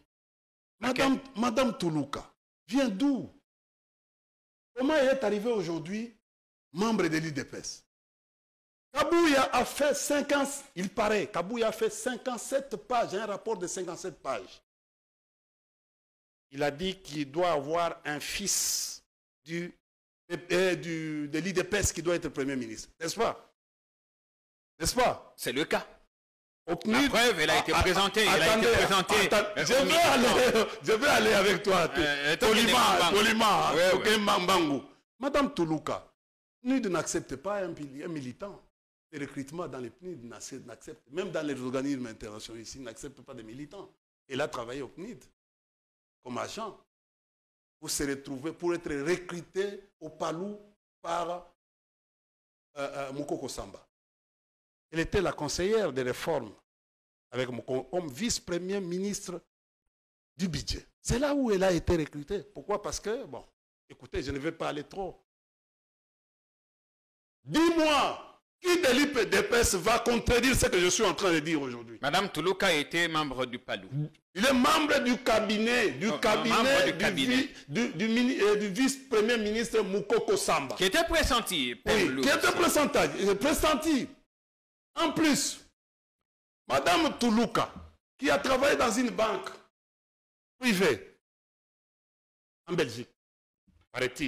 Madame Toulouka vient d'où? Comment elle est arrivée aujourd'hui membre de l'IDPS? Kabouya a fait 50, il paraît, Kabouya a fait 57 pages, un rapport de 57 pages. Il a dit qu'il doit avoir un fils de l'IDPS qui doit être Premier ministre. N'est-ce pas? N'est-ce pas? C'est le cas. Au PNUD, la preuve, elle a été présentée. Je vais aller avec toi. Tolima, Madame Toulouka, PNUD n'accepte pas un militant. Les recrutements dans les PNUD n'acceptent, même dans les organismes internationaux ici, n'acceptent pas de militants. Elle a travaillé au PNUD comme agent pour se retrouver, pour être recruté au Palou par Moukoko Samba. Elle était la conseillère des réformes avec Moukoko comme vice-premier ministre du budget. C'est là où elle a été recrutée. Pourquoi? Parce que, bon, écoutez, je ne vais pas aller trop. Dis-moi, qui de l'IDPS va contredire ce que je suis en train de dire aujourd'hui? Madame Toulouka était membre du Palou. Il est membre du cabinet, du vice-premier ministre Moukoko Samba. Qui était pressenti. Oui, qui était pressenti. En plus, Madame Toulouka, qui a travaillé dans une banque privée en Belgique, paraît-il.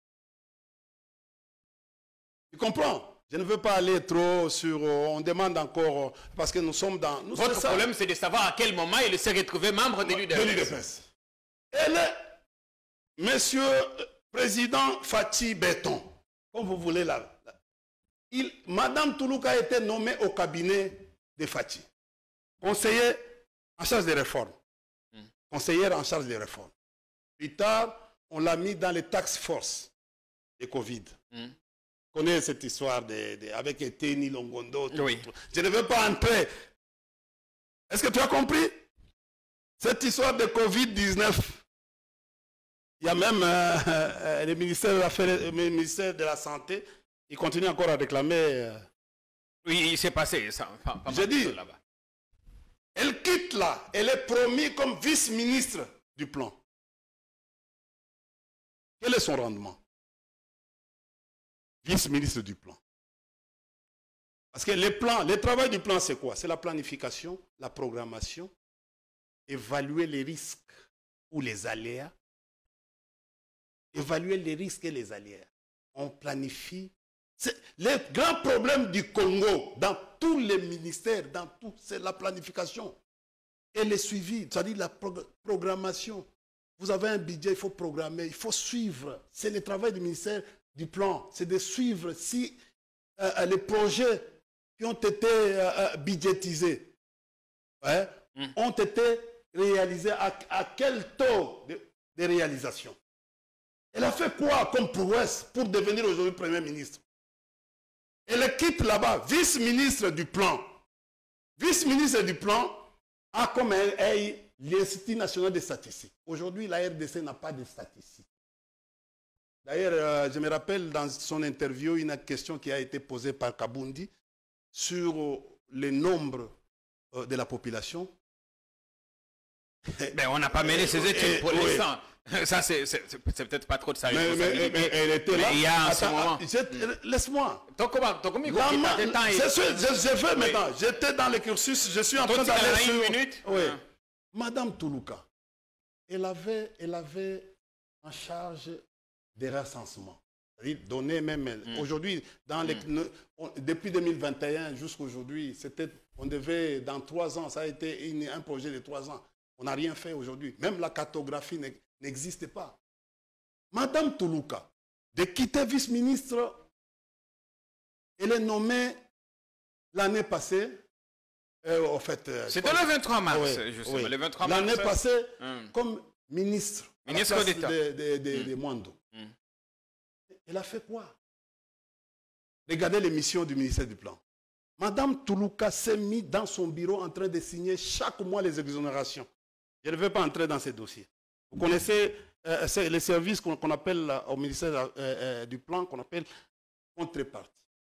Tu comprends? Je ne veux pas aller trop sur... on demande encore... Parce que nous sommes dans... Votre problème, c'est de savoir à quel moment il s'est retrouvé membre de l'UDPS. Elle est... Monsieur Président Fatih Béton, comme vous voulez là. Madame Toulouka a été nommée au cabinet de Fatih. Conseiller en charge des réformes. Conseillère en charge des réformes. Plus tard, on l'a mis dans les task force de Covid. On connaît cette histoire avec Eteni Longondo. Oui. Je ne veux pas entrer. Est-ce que tu as compris? Cette histoire de Covid-19, il y a même le ministère de la Santé, il continue encore à réclamer. Oui, il s'est passé ça. J'ai dit, elle quitte là, elle est promise comme vice-ministre du plan. Quel est son rendement? Vice-ministre du plan. Parce que le travail du plan, c'est quoi? C'est la planification, la programmation, évaluer les risques ou les aléas. Évaluer les risques et les aléas. On planifie. Les grands problèmes du Congo, dans tous les ministères, c'est la planification. Et le suivi, c'est-à-dire la programmation. Vous avez un budget, il faut programmer, il faut suivre. C'est le travail du ministère du plan. C'est de suivre si les projets qui ont été budgétisés ont été réalisés à quel taux de réalisation. Elle a fait quoi comme prouesse pour devenir aujourd'hui Premier ministre? Elle quitte là-bas, vice-ministre du plan. Vice-ministre du plan a comme l'Institut national des statistiques. Aujourd'hui, la RDC n'a pas de statistiques. D'ailleurs, je me rappelle dans son interview une question qui a été posée par Kabundi sur le nombre de la population. Mais on n'a pas mêlé ces études pour l'instant. Ça, c'est peut-être pas trop de sa responsabilité. Mais elle était là. Mais il y a en ce moment. Laisse-moi. Je fais maintenant. J'étais dans le cursus. Je suis en train d'aller sur... Une minute. Oui. Madame Toulouka, elle avait en charge des recensements. Donner même. Aujourd'hui, depuis 2021 jusqu'à aujourd'hui, on devait, dans 3 ans, ça a été un projet de 3 ans. On n'a rien fait aujourd'hui. Même la cartographie n'existe pas. Madame Toulouka, de quitter vice-ministre, elle est nommée l'année passée. C'était le 23 mars, justement. Le 23 mars. L'année passée, comme ministre d'État de Mwando. Elle a fait quoi? Regardez les missions du ministère du Plan. Madame Toulouka s'est mise dans son bureau en train de signer chaque mois les exonérations. Je ne vais pas entrer dans ces dossiers. Vous connaissez les services qu'on appelle au ministère du Plan, qu'on appelle contrepartie.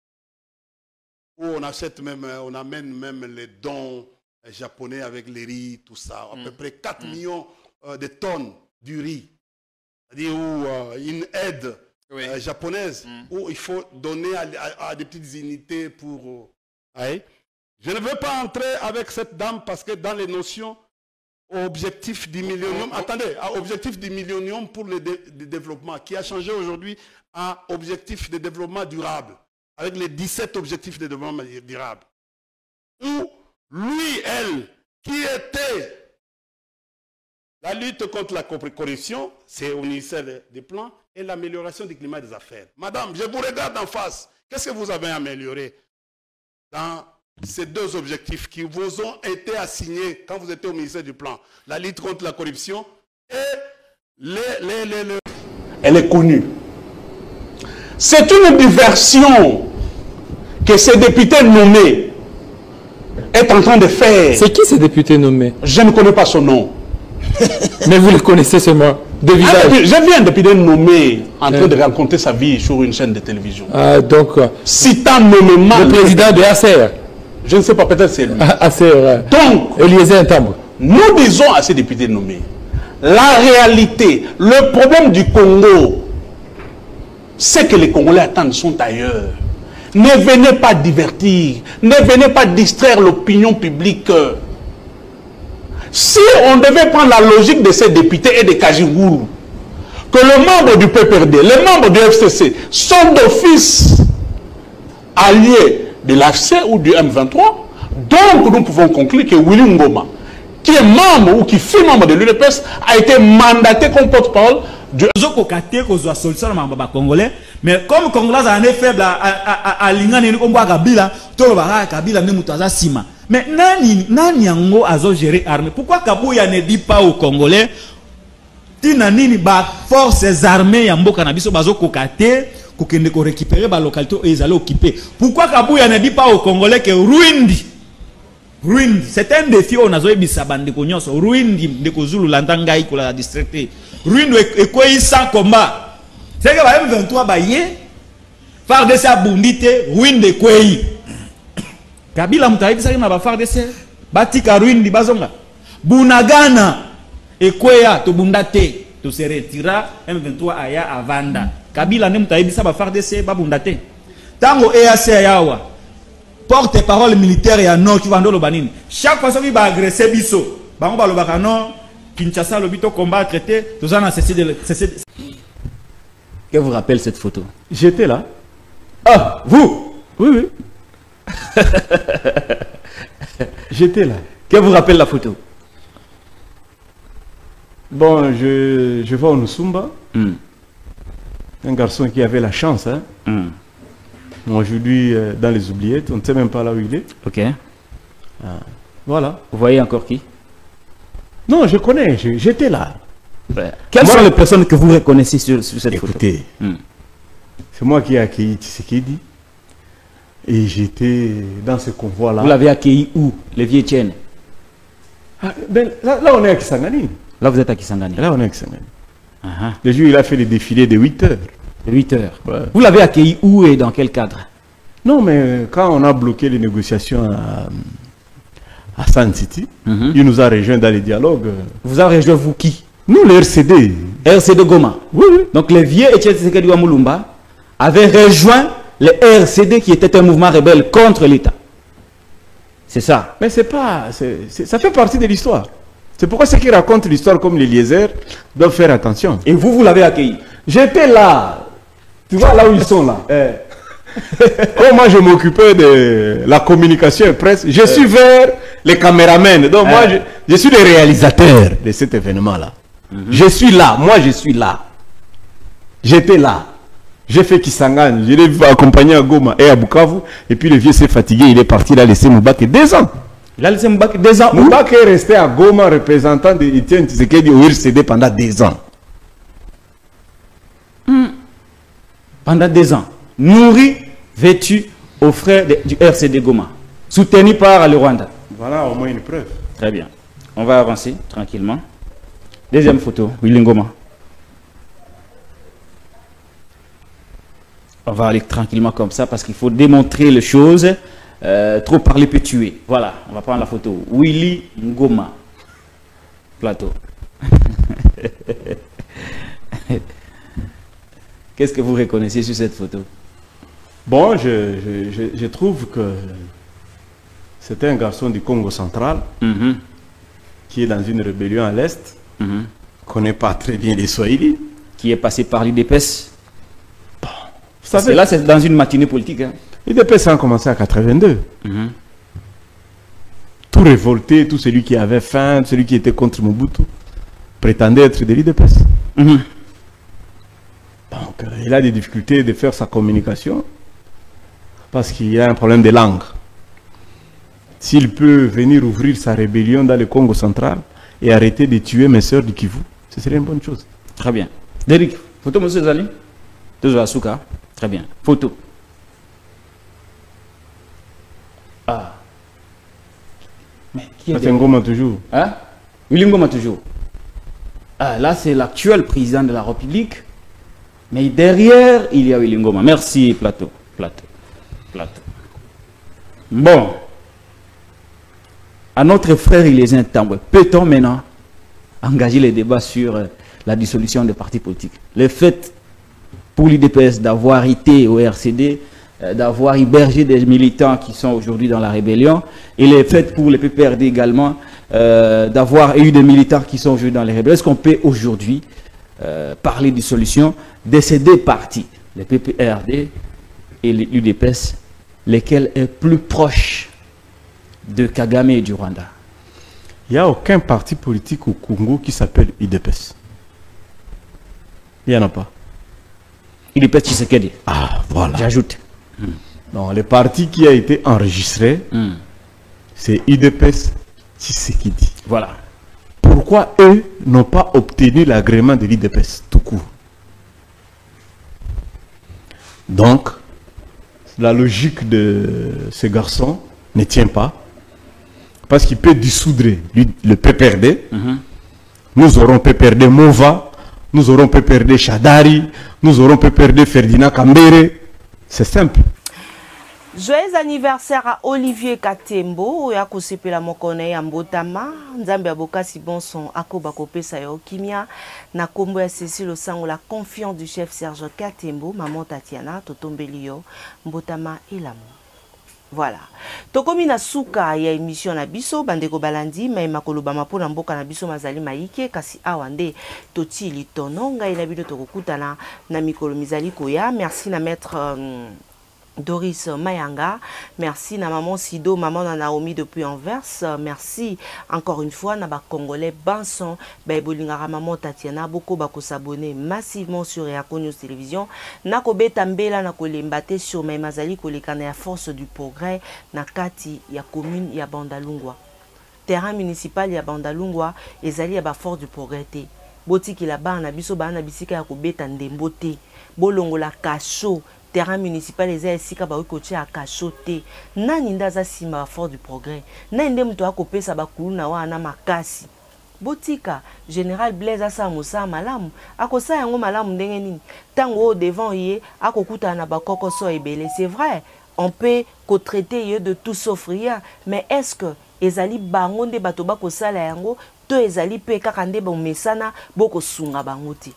Où on achète même, on amène même les dons japonais avec les riz, tout ça. À peu près 4 millions de tonnes du riz. C'est-à-dire une aide japonaise où il faut donner à des petites unités pour... Je ne veux pas entrer avec cette dame parce que dans les notions, objectif du millénium, attendez, objectif du millénium pour le développement, qui a changé aujourd'hui à objectif de développement durable, avec les 17 objectifs de développement durable. Où lui, elle, qui était la lutte contre la corruption, c'est au ministère des Plans, et l'amélioration du climat des affaires. Madame, je vous regarde en face. Qu'est-ce que vous avez amélioré dans ces 2 objectifs qui vous ont été assignés quand vous étiez au ministère du Plan? La lutte contre la corruption et Elle est connue. C'est une diversion que ces députés nommés est en train de faire. C'est qui ces députés nommés? Je ne connais pas son nom. Mais vous le connaissez seulement de visage. Je viens depuis d'être nommé en train de raconter sa vie sur une chaîne de télévision. Donc, citant nommément le président de ACR. Je ne sais pas, peut-être c'est lui. ACR. Donc, Eliezer Ntambo. Nous disons à ces députés nommés, la réalité, le problème du Congo, c'est que les Congolais attendent sont ailleurs. Ne venez pas divertir, ne venez pas distraire l'opinion publique. Si on devait prendre la logique de ces députés et de Kajinguru, que le membre du PPRD, les membres du FCC sont d'office alliés de l'AFC ou du M23, donc nous pouvons conclure que Willy Ngoma, qui est membre ou qui fut membre de l'UDPS, a été mandaté comme porte-parole du... Congolais, mais comme Congolais a un faible à l'ingane, on voit Kabila, tout le monde Kabila ne mutaza sima. Mais nani yango azo gérer armée? Pourquoi Kabouya ne dit pas aux Congolais tina nini ba forces armées ya mboka na biso bazo kokate kokende ko récupérer ba localité ezali occupé? Pourquoi Kabouya ne dit pas aux Congolais que Rwindi ruine c'est un défi on a zoé bisabande ko nyonso ruine de ko zulu lantanga iko la district ruine e ko isa combat c'est que ba M23 ba yé faire de sa bundité ruine de kwei Kabila mutaidi sa na ba faire de se batika ruine di bazonga bunagana e kwea to bundate to se retira M23 aya avanda Kabila ne mutaidi sa ba faire de se ba bundate tango EAC yawa porte-parole militaire et non tu vas le banine chaque fois qu'il va agresser biso bango ba lobaka non Kinshasa le bito combat traité tout ça na cessé de que vous rappelle cette photo? J'étais là. Ah, vous? Oui, oui. J'étais là. Que vous rappelle la photo? Bon, je vois Onusumba, un garçon qui avait la chance. Hein. Aujourd'hui, dans les oubliettes, on ne sait même pas là où il est. Ok. Voilà. Vous voyez encore qui? Non, je connais, j'étais là. Quelles sont les personnes que vous reconnaissez sur cette photo? Écoutez, c'est moi qui ai accueilli Tshisekedi et j'étais dans ce convoi-là. Vous l'avez accueilli où? Les vieux Etienne? Là, on est à Kisangani. Là, vous êtes à Kisangani? Là, on est à Kisangani. Le jour, il a fait le défilé de 8 heures. De 8 heures. Ouais. Vous l'avez accueilli où et dans quel cadre? Non, mais quand on a bloqué les négociations à San City, il nous a rejoint dans les dialogues. Vous avez rejoint vous qui? Nous, le RCD. RCD Goma. Oui, oui. Donc les vieux Etienne Tshisekedi wa Mulumba avaient rejoint le RCD qui était un mouvement rebelle contre l'État. C'est ça. Mais c'est pas... ça fait partie de l'histoire. C'est pourquoi ceux qui racontent l'histoire comme les Eliezer doivent faire attention. Et vous l'avez accueilli? J'étais là. Tu vois là où ils sont là. Comme moi je m'occupais de la communication et presse, je suis vers les caméramens. Donc moi je suis le réalisateur de cet événement-là. Je suis là, moi je suis là. J'étais là. J'ai fait Kisangani, je l'ai accompagné à Goma et à Bukavu. Et puis le vieux s'est fatigué, il est parti, il a laissé Moubake 2 ans. Il a laissé Moubake 2 ans. Moubake est resté à Goma, représentant de Etienne Tshisekedi au RCD pendant 2 ans. Pendant 2 ans. Nourri, vêtu aux frères du RCD Goma. Soutenu par le Rwanda. Voilà au moins une preuve. Très bien. On va avancer tranquillement. Deuxième photo, Willy Ngoma. On va aller tranquillement comme ça parce qu'il faut démontrer les choses. Trop parler peut tuer. Voilà, on va prendre la photo. Willy Ngoma. Plateau. Qu'est-ce que vous reconnaissez sur cette photo? Bon, je trouve que c'était un garçon du Congo central qui est dans une rébellion à l'Est, connaît pas très bien les Swahili. Qui est passé par l'IDPS. Bon, parce que là, c'est dans une matinée politique. Hein. L'IDPS a commencé à 82. Tout révolté, tout celui qui avait faim, celui qui était contre Mobutu, prétendait être de l'IDPS. Donc, il a des difficultés de faire sa communication parce qu'il a un problème de langue. S'il peut venir ouvrir sa rébellion dans le Congo central et arrêter de tuer mes soeurs du Kivu, ce serait une bonne chose. Très bien. Derrick, photo, monsieur Zali? Très bien. Photo. Ah. Mais qui est Ngoma toujours. Hein? Willy Ngoma toujours. Ah, là, c'est l'actuel président de la République. Mais derrière, il y a Willy Ngoma. Merci, Plateau. Bon. À notre frère, il est un tambour. Peut-on maintenant engager les débats sur la dissolution des partis politiques? Le fait pour l'IDPS d'avoir été au RCD, d'avoir hébergé des militants qui sont aujourd'hui dans la rébellion, et le fait pour les PPRD également d'avoir eu des militants qui sont aujourd'hui dans les rébellions. Est-ce qu'on peut aujourd'hui parler de dissolution de ces deux partis, les PPRD et l'UDPS, lesquels est plus proche de Kagame et du Rwanda? Il n'y a aucun parti politique au Congo qui s'appelle UDPS. Il n'y en a pas. UDPS Tshisekedi. Ah, voilà. J'ajoute. Non, le parti qui a été enregistré, c'est UDPS Tshisekedi. Voilà. Pourquoi eux n'ont pas obtenu l'agrément de l'UDPS tout court? Donc, la logique de ces garçons ne tient pas. parce qu'il peut dissoudre le PPRD. Nous aurons PPRD Mova, nous aurons PPRD Chadari, nous aurons PPRD Ferdinand Kambere. C'est simple. Joyeux anniversaire à Olivier Katembo, ya kusepela mokone ya mbotama, nzambe abokasi bonson akoba kopesa yo kimia, na kombo ya Cécile Osango, la confiance du chef Serge Katembo, maman Tatiana, totombeli yo, mbotama et l'amour. Voilà. Tokomi na suka ya émission na biso bandeko balandi mais makoloba mapona mboka na biso mazali maike kasi awande toti litono ngai na bino tokokutana na mikolo mizali koya. Merci na maître Doris Mayanga, merci na maman Sido, maman na Naomi depuis Anvers, merci encore une fois na ba Congolais Banson, ba bolingara maman Tatiana, boko bako s'abonner massivement sur Réaco News Télévision, na kobeta mbela na kolembate sur Maimazali kolekana ya force du progrès na kati ya commune ya Bandalungwa. Terrain municipal ya Bandalungwa ezali ya ba force du progrès te. Botiki la ba na biso ba na bisika ya kobeta ndembo te. Bolongo la kacho terrain municipal eza esika ba kotia akachote nani ndaza sima fort du progrès na inde mto akopesa bakulu na wana makasi botika général Blaise asa musa malamu akosa yango malamu ndenge nini tango devant ye akokuta na bakokoso ebele. C'est vrai, on peut traiter ye de tout sauf rien, mais est-ce que ezali bango nde bato bakosala yango to ezali pe kaka nde bomesana boko sunga bango ti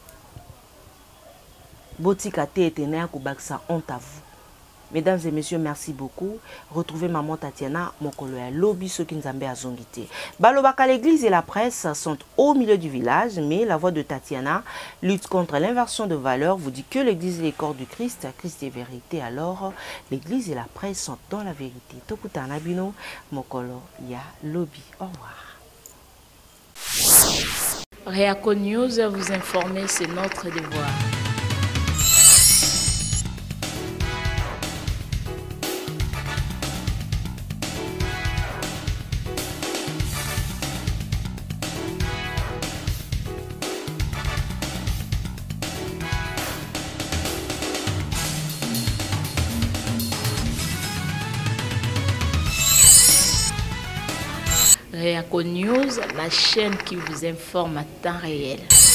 Botika Téténa Koubaksa, honte à vous. Mesdames et messieurs, merci beaucoup. Retrouvez maman Tatiana, Mokolo ya Lobby, ceux qui nous ont zongité. Balobaka, l'église et la presse sont au milieu du village, mais la voix de Tatiana lutte contre l'inversion de valeurs, vous dit que l'église est le corps du Christ, Christ est vérité, alors l'église et la presse sont dans la vérité. Tokuta Nabino, Mokolo ya Lobby. Au revoir. Réaco News, vous informer, c'est notre devoir. Réaco News, la chaîne qui vous informe à temps réel.